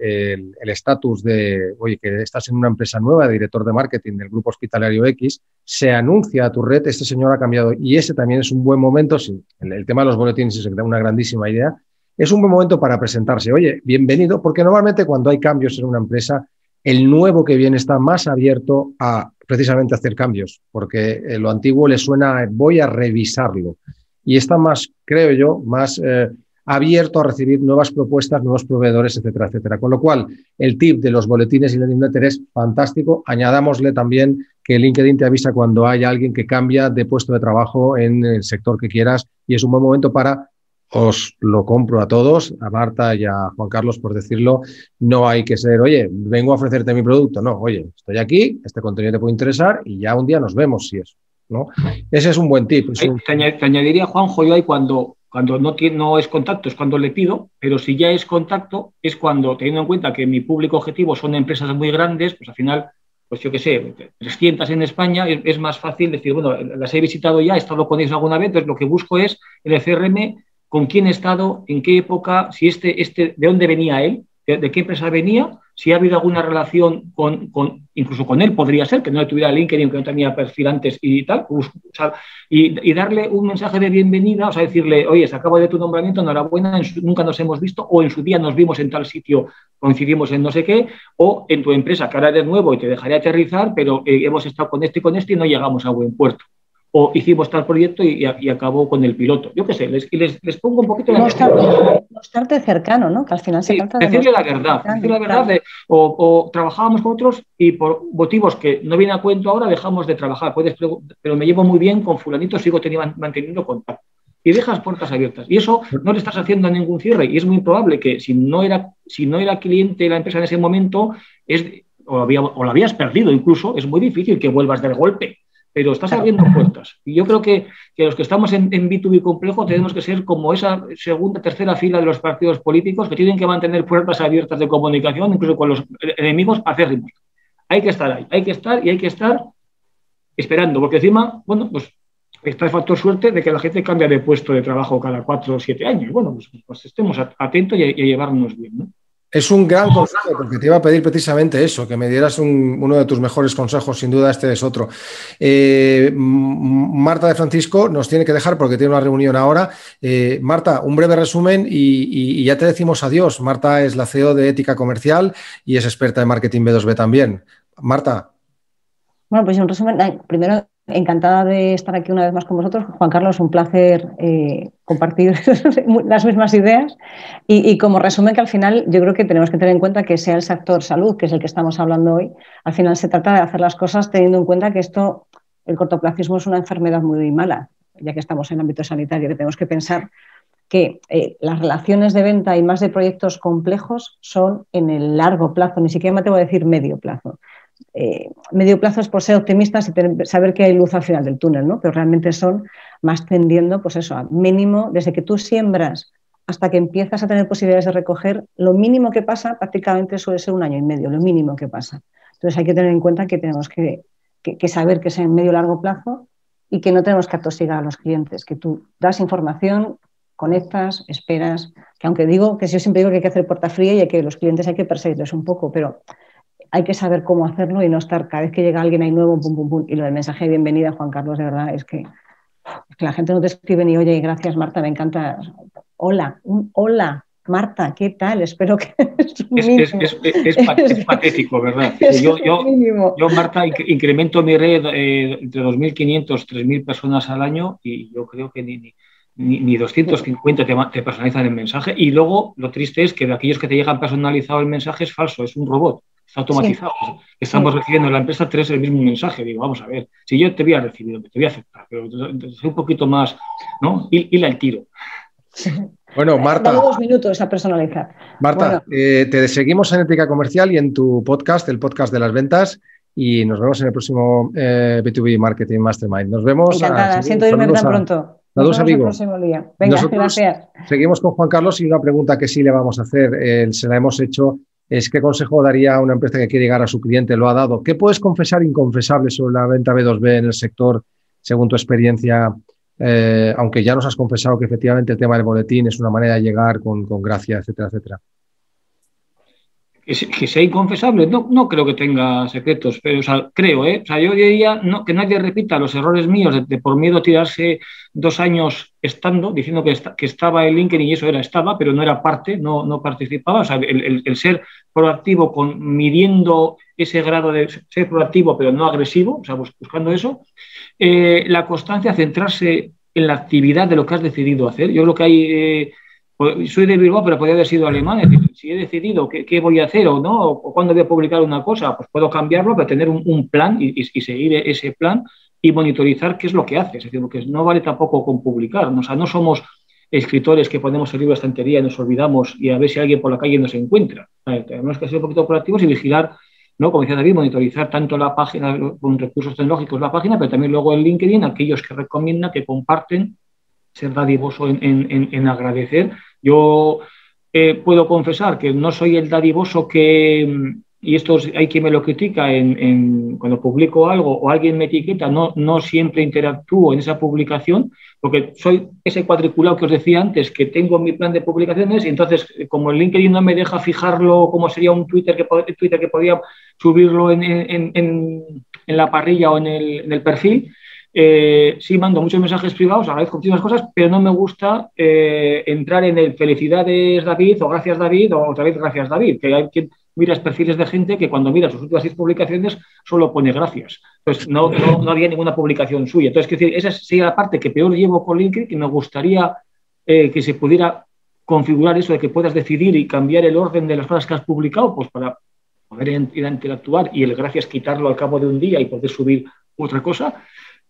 [SPEAKER 2] el estatus de, oye, que estás en una empresa nueva, de director de marketing del grupo hospitalario X, se anuncia a tu red, este señor ha cambiado, y ese también es un buen momento, sí, el, el tema de los boletines es una grandísima idea, es un buen momento para presentarse, oye, bienvenido, porque normalmente cuando hay cambios en una empresa, el nuevo que viene está más abierto a precisamente hacer cambios, porque eh, lo antiguo le suena a, voy a revisarlo, y está más, creo yo, más eh, abierto a recibir nuevas propuestas, nuevos proveedores, etcétera, etcétera. Con lo cual, el tip de los boletines y la newsletter es fantástico. Añadámosle también que LinkedIn te avisa cuando hay alguien que cambia de puesto de trabajo en el sector que quieras, y es un buen momento para... Os lo compro a todos, a Marta y a Juan Carlos, por decirlo. No hay que ser, oye, vengo a ofrecerte mi producto. No, oye, estoy aquí, este contenido te puede interesar y ya un día nos vemos si es, ¿no? Ese es un buen tip. Es un...
[SPEAKER 5] Te, añad, te añadiría, Juanjo, yo ahí cuando, cuando no, tiene, no es contacto, es cuando le pido, pero si ya es contacto, es cuando, teniendo en cuenta que mi público objetivo son empresas muy grandes, pues al final, pues yo qué sé, trescientas en España, es, es más fácil decir, bueno, las he visitado ya, he estado con ellos alguna vez, entonces lo que busco es en el C R M con quién he estado, en qué época, si este, este, de dónde venía él, de, de qué empresa venía, si ha habido alguna relación con, con, incluso con él podría ser, que no le tuviera LinkedIn, que no tenía perfil antes y tal, pues, o sea, y, y darle un mensaje de bienvenida, o sea, decirle, oye, se acaba de tu nombramiento, enhorabuena, en su, nunca nos hemos visto, o en su día nos vimos en tal sitio, coincidimos en no sé qué, o en tu empresa, que ahora eres nuevo y te dejaré aterrizar, pero eh, hemos estado con este y con este y no llegamos a buen puerto. O hicimos tal proyecto y, y acabó con el piloto. Yo qué sé, les, les, les pongo un poquito...
[SPEAKER 3] Mostrarte, mostrarte cercano, ¿no? Que al final se sí, trata de...
[SPEAKER 5] Decirle la verdad, decirle la verdad de, o, o trabajábamos con otros y por motivos que no viene a cuento ahora dejamos de trabajar. Puedes, pero me llevo muy bien con fulanito, sigo teniendo, manteniendo contacto. Y dejas puertas abiertas. Y eso no le estás haciendo a ningún cierre. Y es muy probable que si no era, si no era cliente de la empresa en ese momento, es... o, había, o lo habías perdido incluso, es muy difícil que vuelvas del golpe, pero estás abriendo puertas. Y yo creo que, que los que estamos en, en B dos B complejo tenemos que ser como esa segunda, tercera fila de los partidos políticos que tienen que mantener puertas abiertas de comunicación, incluso con los enemigos acérrimos. Hay que estar ahí, hay que estar y hay que estar esperando, porque encima, bueno, pues está el factor suerte de que la gente cambia de puesto de trabajo cada cuatro o siete años. Bueno, pues, pues estemos atentos y a, y a llevarnos bien, ¿no?
[SPEAKER 2] Es un gran consejo, porque te iba a pedir precisamente eso, que me dieras un, uno de tus mejores consejos, sin duda este es otro. Eh, Marta de Francisco nos tiene que dejar porque tiene una reunión ahora. Eh, Marta, un breve resumen y, y, y ya te decimos adiós. Marta es la C E O de Ética Comercial y es experta en marketing B dos B también. Marta.
[SPEAKER 3] Bueno, pues en resumen, primero, encantada de estar aquí una vez más con vosotros. Juan Carlos, un placer eh, compartir las mismas ideas. Y, y como resumen, que al final yo creo que tenemos que tener en cuenta que sea el sector salud, que es el que estamos hablando hoy, al final se trata de hacer las cosas teniendo en cuenta que esto, el cortoplacismo es una enfermedad muy mala, ya que estamos en el ámbito sanitario, que tenemos que pensar que eh, las relaciones de venta y más de proyectos complejos son en el largo plazo, ni siquiera me atrevo a decir medio plazo. Eh, medio plazo es por ser optimistas y tener, saber que hay luz al final del túnel, ¿no? Pero realmente son más tendiendo, pues eso, a mínimo, desde que tú siembras hasta que empiezas a tener posibilidades de recoger, lo mínimo que pasa prácticamente suele ser un año y medio, lo mínimo que pasa. Entonces hay que tener en cuenta que tenemos que, que, que saber que es en medio largo plazo y que no tenemos que atosigar a los clientes, que tú das información, conectas, esperas, que aunque digo que yo siempre digo que hay que hacer puerta fría y que los clientes hay que perseguirlos un poco, pero hay que saber cómo hacerlo y no estar cada vez que llega alguien ahí nuevo, pum, pum, pum. Y lo del mensaje de bienvenida, Juan Carlos, de verdad, es que, es que la gente no te escribe ni oye, gracias Marta, me encanta. Hola, un hola, Marta, ¿qué tal? Espero que...
[SPEAKER 5] Es, es, es, es, es patético, ¿verdad?
[SPEAKER 3] Es
[SPEAKER 5] yo, yo, yo, Marta, incremento mi red eh, entre dos mil quinientos, tres mil personas al año y yo creo que ni... ni Ni, ni doscientos cincuenta te, te personalizan el mensaje y luego lo triste es que de aquellos que te llegan personalizado el mensaje es falso, es un robot, está automatizado. Sí. Estamos sí. recibiendo en la empresa tres el mismo mensaje. Digo, vamos a ver, si yo te voy a recibir, te voy a aceptar, pero soy un poquito más, ¿no? Y la el tiro.
[SPEAKER 2] Bueno, Marta.
[SPEAKER 3] Dame dos minutos a personalizar.
[SPEAKER 2] Marta,
[SPEAKER 3] bueno.
[SPEAKER 2] eh, te seguimos en Ética Comercial y en tu podcast, el podcast de las ventas. Y nos vemos en el próximo eh, B dos B Marketing Mastermind. Nos vemos.
[SPEAKER 3] Encantada, a, siento irme tan a, pronto.
[SPEAKER 2] Saludos, amigos.
[SPEAKER 3] Venga,
[SPEAKER 2] Nosotros
[SPEAKER 3] gracias.
[SPEAKER 2] Seguimos con Juan Carlos y una pregunta que sí le vamos a hacer, eh, se la hemos hecho, es ¿qué consejo daría a una empresa que quiere llegar a su cliente? Lo ha dado. ¿Qué puedes confesar inconfesable sobre la venta B dos B en el sector, según tu experiencia? Eh, aunque ya nos has confesado que efectivamente el tema del boletín es una manera de llegar con, con gracia, etcétera, etcétera.
[SPEAKER 5] Que sea inconfesable, no, no creo que tenga secretos, pero o sea, creo, ¿eh? O sea, yo diría no, que nadie repita los errores míos de, de por miedo a tirarse dos años estando, diciendo que, está, que estaba en LinkedIn y eso era, estaba, pero no era parte, no, no participaba. O sea, el, el, el ser proactivo, con, midiendo ese grado de ser proactivo, pero no agresivo, o sea, buscando eso. Eh, la constancia, centrarse en la actividad de lo que has decidido hacer. Yo creo que hay... Eh, soy de Bilbao, pero podría haber sido alemán. Es decir, si he decidido qué, qué voy a hacer o no, o cuándo voy a publicar una cosa, pues puedo cambiarlo, pero tener un, un plan y, y, y seguir ese plan y monitorizar qué es lo que hace. Es decir, porque no vale tampoco con publicar. O sea, no somos escritores que ponemos el libro de estantería y nos olvidamos y a ver si alguien por la calle nos encuentra. Tenemos que ser un poquito proactivos y vigilar, ¿no? Como decía David, monitorizar tanto la página con recursos tecnológicos, la página, pero también luego en LinkedIn, aquellos que recomiendan, que comparten, ser dadivoso en, en, en agradecer. Yo eh, puedo confesar que no soy el dadivoso que, y esto hay quien me lo critica en, en, cuando publico algo o alguien me etiqueta, no, no siempre interactúo en esa publicación, porque soy ese cuadriculado que os decía antes, que tengo mi plan de publicaciones y entonces como el LinkedIn no me deja fijarlo como sería un Twitter que, Twitter que podía subirlo en, en, en, en la parrilla o en el, en el perfil. Eh, sí, mando muchos mensajes privados, agradezco muchísimas cosas, pero no me gusta eh, entrar en el felicidades David o gracias David o otra vez gracias David, que hay quien miras perfiles de gente que cuando mira sus últimas seis publicaciones solo pone gracias. Entonces no, no, no había ninguna publicación suya. Entonces, quiero decir, esa sería la parte que peor llevo con LinkedIn, que me gustaría eh, que se pudiera configurar eso de que puedas decidir y cambiar el orden de las cosas que has publicado, pues para poder ir a interactuar y el gracias quitarlo al cabo de un día y poder subir otra cosa.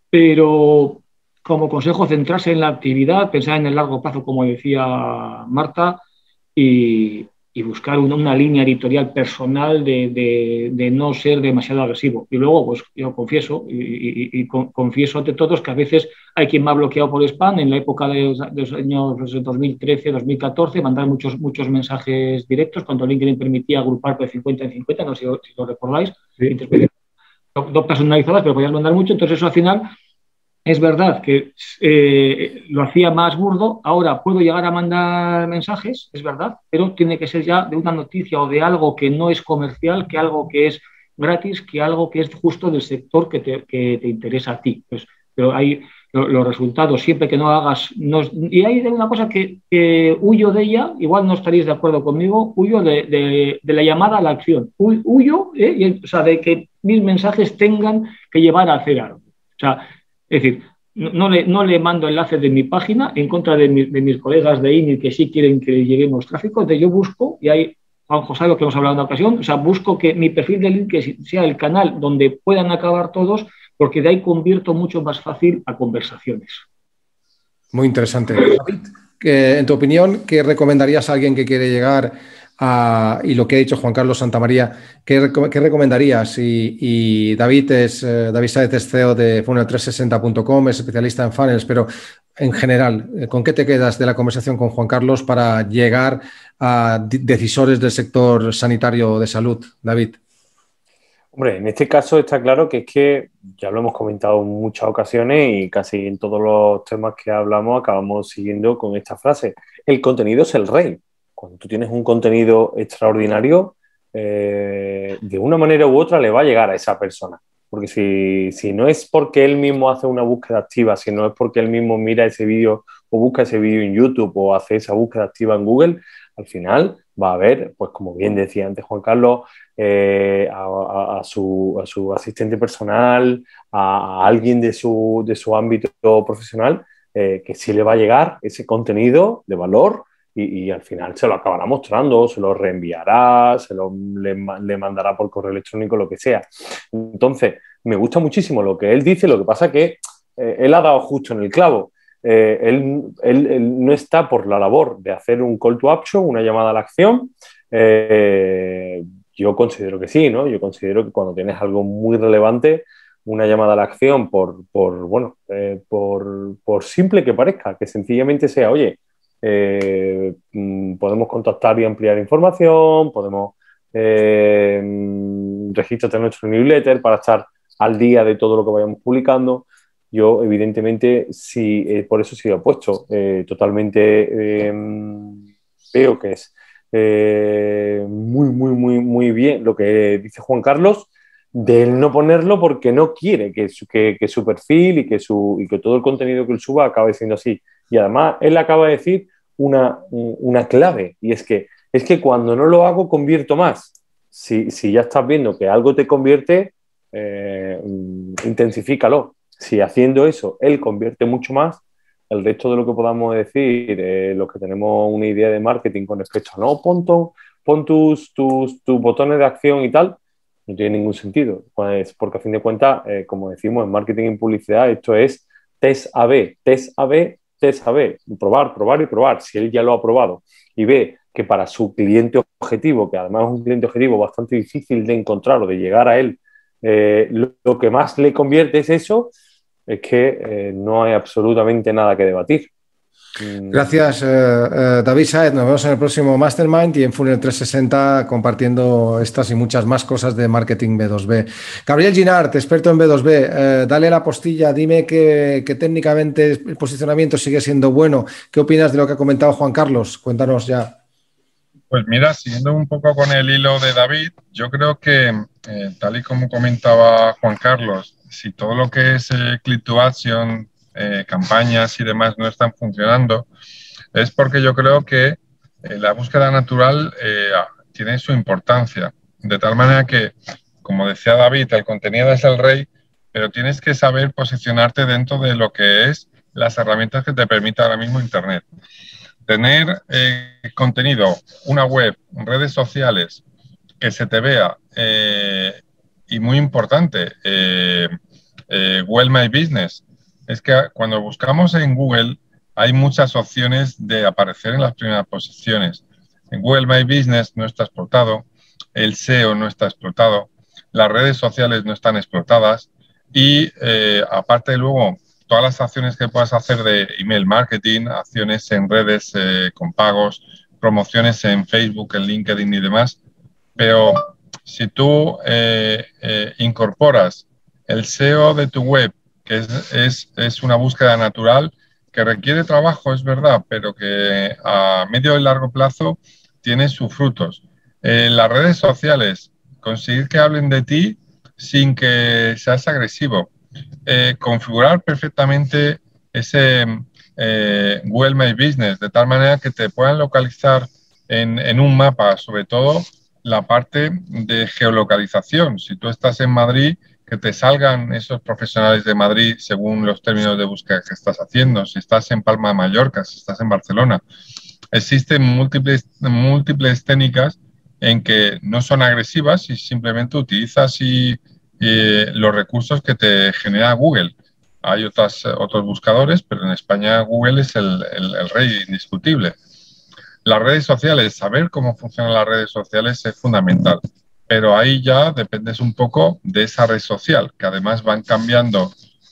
[SPEAKER 5] Pero como consejo, centrarse en la actividad, pensar en el largo plazo, como decía Marta, y, y buscar una, una línea editorial personal de, de, de no ser demasiado agresivo. Y luego, pues yo confieso, y, y, y confieso ante todos que a veces hay quien me ha bloqueado por spam. En la época de los, de los años dos mil trece, dos mil catorce, mandar muchos, muchos mensajes directos cuando LinkedIn permitía agrupar de cincuenta en cincuenta, no sé si lo recordáis, sí. no, no personalizadas, pero podías mandar mucho. Entonces eso al final... Es verdad que eh, lo hacía más burdo, ahora puedo llegar a mandar mensajes, es verdad, pero tiene que ser ya de una noticia o de algo que no es comercial, que algo que es gratis, que algo que es justo del sector que te, que te interesa a ti. Pues, pero hay lo, los resultados, siempre que no hagas... No, y hay una cosa que, que huyo de ella, igual no estaréis de acuerdo conmigo, huyo de, de, de la llamada a la acción. Huyo, eh, y, o sea, de que mis mensajes tengan que llevar a hacer algo. O sea, es decir, no, no, le, no le mando enlaces de mi página en contra de, mi, de mis colegas de I N I que sí quieren que lleguemos tráfico. Entonces yo busco, y hay, Juan José, lo que hemos hablado en una ocasión, o sea, busco que mi perfil de LinkedIn sea el canal donde puedan acabar todos, porque de ahí convierto mucho más fácil a conversaciones.
[SPEAKER 2] Muy interesante. David, en tu opinión, ¿qué recomendarías a alguien que quiere llegar a, y lo que ha dicho Juan Carlos Santamaría, ¿qué, qué recomendarías? Y, y David, es, eh, David Sáez es C E O de funnel trescientos sesenta punto com, es especialista en funnels, pero en general, ¿con qué te quedas de la conversación con Juan Carlos para llegar a decisores del sector sanitario de salud? David.
[SPEAKER 4] Hombre, en este caso está claro que es que ya lo hemos comentado en muchas ocasiones y casi en todos los temas que hablamos acabamos siguiendo con esta frase. El contenido es el rey. Cuando tú tienes un contenido extraordinario, eh, de una manera u otra le va a llegar a esa persona. Porque si, si no es porque él mismo hace una búsqueda activa, si no es porque él mismo mira ese vídeo o busca ese vídeo en YouTube o hace esa búsqueda activa en Google, al final va a haber, pues como bien decía antes Juan Carlos, eh, a, a, a, su, a su asistente personal, a, a alguien de su, de su ámbito profesional, eh, que sí le va a llegar ese contenido de valor. Y, y al final se lo acabará mostrando, se lo reenviará, se lo le, le mandará por correo electrónico, lo que sea. Entonces, me gusta muchísimo lo que él dice, lo que pasa que eh, él ha dado justo en el clavo. Eh, él, él, él no está por la labor de hacer un call to action, una llamada a la acción. Eh, yo considero que sí, ¿no? Yo considero que cuando tienes algo muy relevante, una llamada a la acción, por, por bueno, eh, por, por simple que parezca, que sencillamente sea, oye, Eh, podemos contactar y ampliar información, podemos eh, regístrate en nuestro newsletter para estar al día de todo lo que vayamos publicando. Yo evidentemente sí, eh, por eso sí lo he puesto eh, totalmente, eh, veo que es eh, muy muy muy muy bien lo que dice Juan Carlos de él no ponerlo porque no quiere que su, que, que su perfil y que, su, y que todo el contenido que él suba acabe siendo así. Y además, él acaba de decir una, una clave, y es que, es que cuando no lo hago, convierto más. Si, si ya estás viendo que algo te convierte, eh, intensifícalo. Si haciendo eso, él convierte mucho más, el resto de lo que podamos decir, eh, los que tenemos una idea de marketing con respecto a no, pon, to, pon tus, tus, tus botones de acción y tal, no tiene ningún sentido. Pues porque a fin de cuentas, eh, como decimos en marketing y publicidad, esto es test A B, test A B, test A B, probar, probar y probar. Si él ya lo ha probado y ve que para su cliente objetivo, que además es un cliente objetivo bastante difícil de encontrar o de llegar a él, eh, lo, lo que más le convierte es eso, es que eh, no hay absolutamente nada que debatir.
[SPEAKER 2] Gracias, eh, eh, David Sáez. Nos vemos en el próximo Mastermind y en Funnel trescientos sesenta compartiendo estas y muchas más cosas de marketing B dos B. Gabriel Ginart, experto en B dos B, eh, dale la postilla, dime que, que técnicamente el posicionamiento sigue siendo bueno. ¿Qué opinas de lo que ha comentado Juan Carlos? Cuéntanos ya.
[SPEAKER 6] Pues mira, siguiendo un poco con el hilo de David, yo creo que, eh, tal y como comentaba Juan Carlos, si todo lo que es eh, click to action, Eh, campañas y demás no están funcionando, es porque yo creo que eh, la búsqueda natural eh, tiene su importancia. De tal manera que, como decía David, el contenido es el rey, pero tienes que saber posicionarte dentro de lo que es las herramientas que te permite ahora mismo Internet. Tener eh, contenido, una web, redes sociales, que se te vea, eh, y muy importante, eh, eh, Well My Business. Es que cuando buscamos en Google hay muchas opciones de aparecer en las primeras posiciones. Google My Business no está explotado, el S E O no está explotado, las redes sociales no están explotadas y eh, aparte luego todas las acciones que puedas hacer de email marketing, acciones en redes eh, con pagos, promociones en Facebook, en LinkedIn y demás, pero si tú eh, eh, incorporas el S E O de tu web, que es, es, es una búsqueda natural, que requiere trabajo, es verdad, pero que a medio y largo plazo tiene sus frutos. En las redes sociales, conseguir que hablen de ti sin que seas agresivo. Eh, configurar perfectamente ese eh, Google My Business, de tal manera que te puedan localizar en, en un mapa, sobre todo la parte de geolocalización. Si tú estás en Madrid, que te salgan esos profesionales de Madrid según los términos de búsqueda que estás haciendo. Si estás en Palma de Mallorca, si estás en Barcelona. Existen múltiples, múltiples técnicas en que no son agresivas y simplemente utilizas y, y los recursos que te genera Google. Hay otras, otros buscadores, pero en España Google es el, el, el rey indiscutible. Las redes sociales, saber cómo funcionan las redes sociales es fundamental. Pero ahí ya dependes un poco de esa red social, que además van cambiando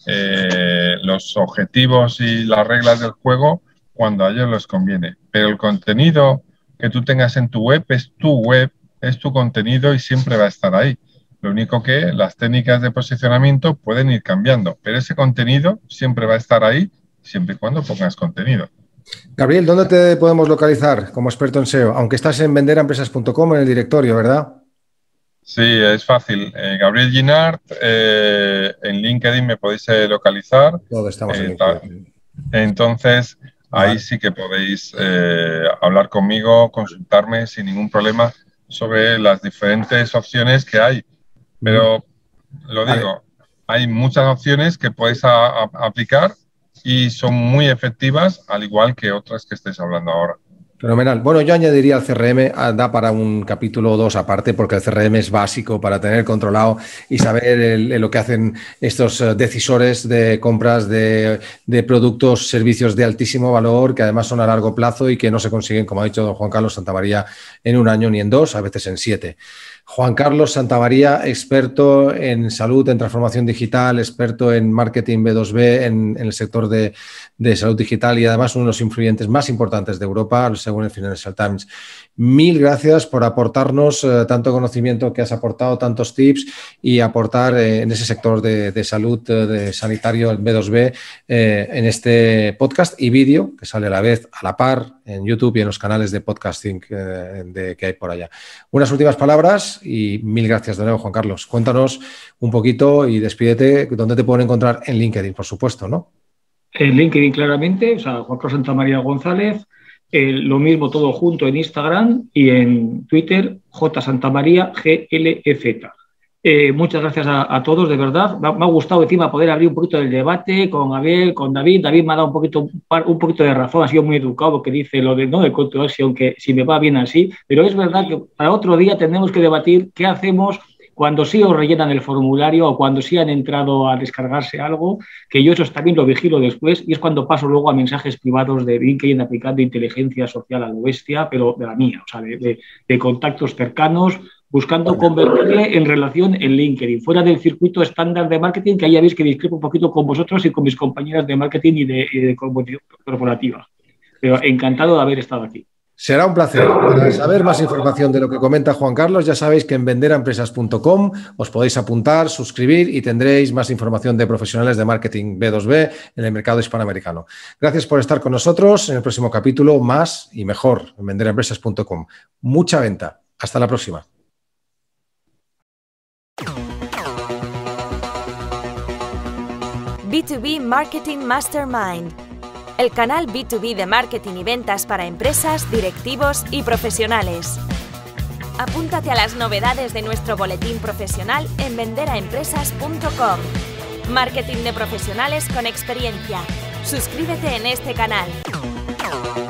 [SPEAKER 6] eh, los objetivos y las reglas del juego cuando a ellos les conviene. Pero el contenido que tú tengas en tu web es tu web, es tu contenido y siempre va a estar ahí. Lo único que las técnicas de posicionamiento pueden ir cambiando, pero ese contenido siempre va a estar ahí, siempre y cuando pongas contenido.
[SPEAKER 2] Gabriel, ¿dónde te podemos localizar como experto en S E O? Aunque estás en vender a empresas punto com en el directorio, ¿verdad?
[SPEAKER 6] Sí, es fácil. Eh, Gabriel Ginart, eh, en LinkedIn me podéis eh, localizar.
[SPEAKER 2] Todos estamos
[SPEAKER 6] eh,
[SPEAKER 2] en LinkedIn.
[SPEAKER 6] Entonces,
[SPEAKER 2] vale.
[SPEAKER 6] Ahí sí que podéis eh, hablar conmigo, consultarme sin ningún problema sobre las diferentes opciones que hay. Pero, lo digo, vale. Hay muchas opciones que podéis a, a, aplicar y son muy efectivas, al igual que otras que estáis hablando ahora.
[SPEAKER 2] Fenomenal. Bueno, yo añadiría el C R M, da para un capítulo o dos aparte, porque el C R M es básico para tener controlado y saber el, el, lo que hacen estos decisores de compras de, de productos, servicios de altísimo valor, que además son a largo plazo y que no se consiguen, como ha dicho don Juan Carlos Santamaría, en un año ni en dos, a veces en siete. Juan Carlos Santamaría, experto en salud, en transformación digital, experto en marketing B dos B, en, en el sector de, de salud digital y además uno de los influyentes más importantes de Europa, según el Financial Times. Mil gracias por aportarnos eh, tanto conocimiento que has aportado, tantos tips y aportar eh, en ese sector de, de salud, eh, de sanitario, el B dos B, eh, en este podcast y vídeo que sale a la vez, a la par, en YouTube y en los canales de podcasting eh, de, que hay por allá. Unas últimas palabras y mil gracias de nuevo, Juan Carlos. Cuéntanos un poquito y despídete, ¿dónde te pueden encontrar? En LinkedIn, por supuesto, ¿no?
[SPEAKER 5] En LinkedIn, claramente, o sea, Juan Carlos Santamaría González. Eh, lo mismo todo junto en Instagram y en Twitter, J Santamaría G L E Z. Eh, muchas gracias a, a todos, de verdad. Me ha, me ha gustado encima poder abrir un poquito del debate con Gabriel, con David. David me ha dado un poquito, un poquito de razón, ha sido muy educado porque dice lo de no de controversia, aunque si me va bien así. Pero es verdad que para otro día tendremos que debatir qué hacemos cuando sí os rellenan el formulario o cuando sí han entrado a descargarse algo, que yo eso también lo vigilo después y es cuando paso luego a mensajes privados de LinkedIn aplicando inteligencia social a lo bestia, pero de la mía, o sea, de, de, de contactos cercanos, buscando convertirle en relación en LinkedIn, fuera del circuito estándar de marketing, que ahí ya veis que discrepo un poquito con vosotros y con mis compañeras de marketing y de, y de corporativa. Pero encantado de haber estado aquí.
[SPEAKER 2] Será un placer. Para saber más información de lo que comenta Juan Carlos, ya sabéis que en vender a empresas punto com os podéis apuntar, suscribir y tendréis más información de profesionales de marketing B dos B en el mercado hispanoamericano. Gracias por estar con nosotros. En el próximo capítulo, más y mejor en vender a empresas punto com. Mucha venta. Hasta la próxima.
[SPEAKER 1] B dos B Marketing Mastermind. El canal B dos B de marketing y ventas para empresas, directivos y profesionales. Apúntate a las novedades de nuestro boletín profesional en vender a empresas punto com. Marketing de profesionales con experiencia. Suscríbete en este canal.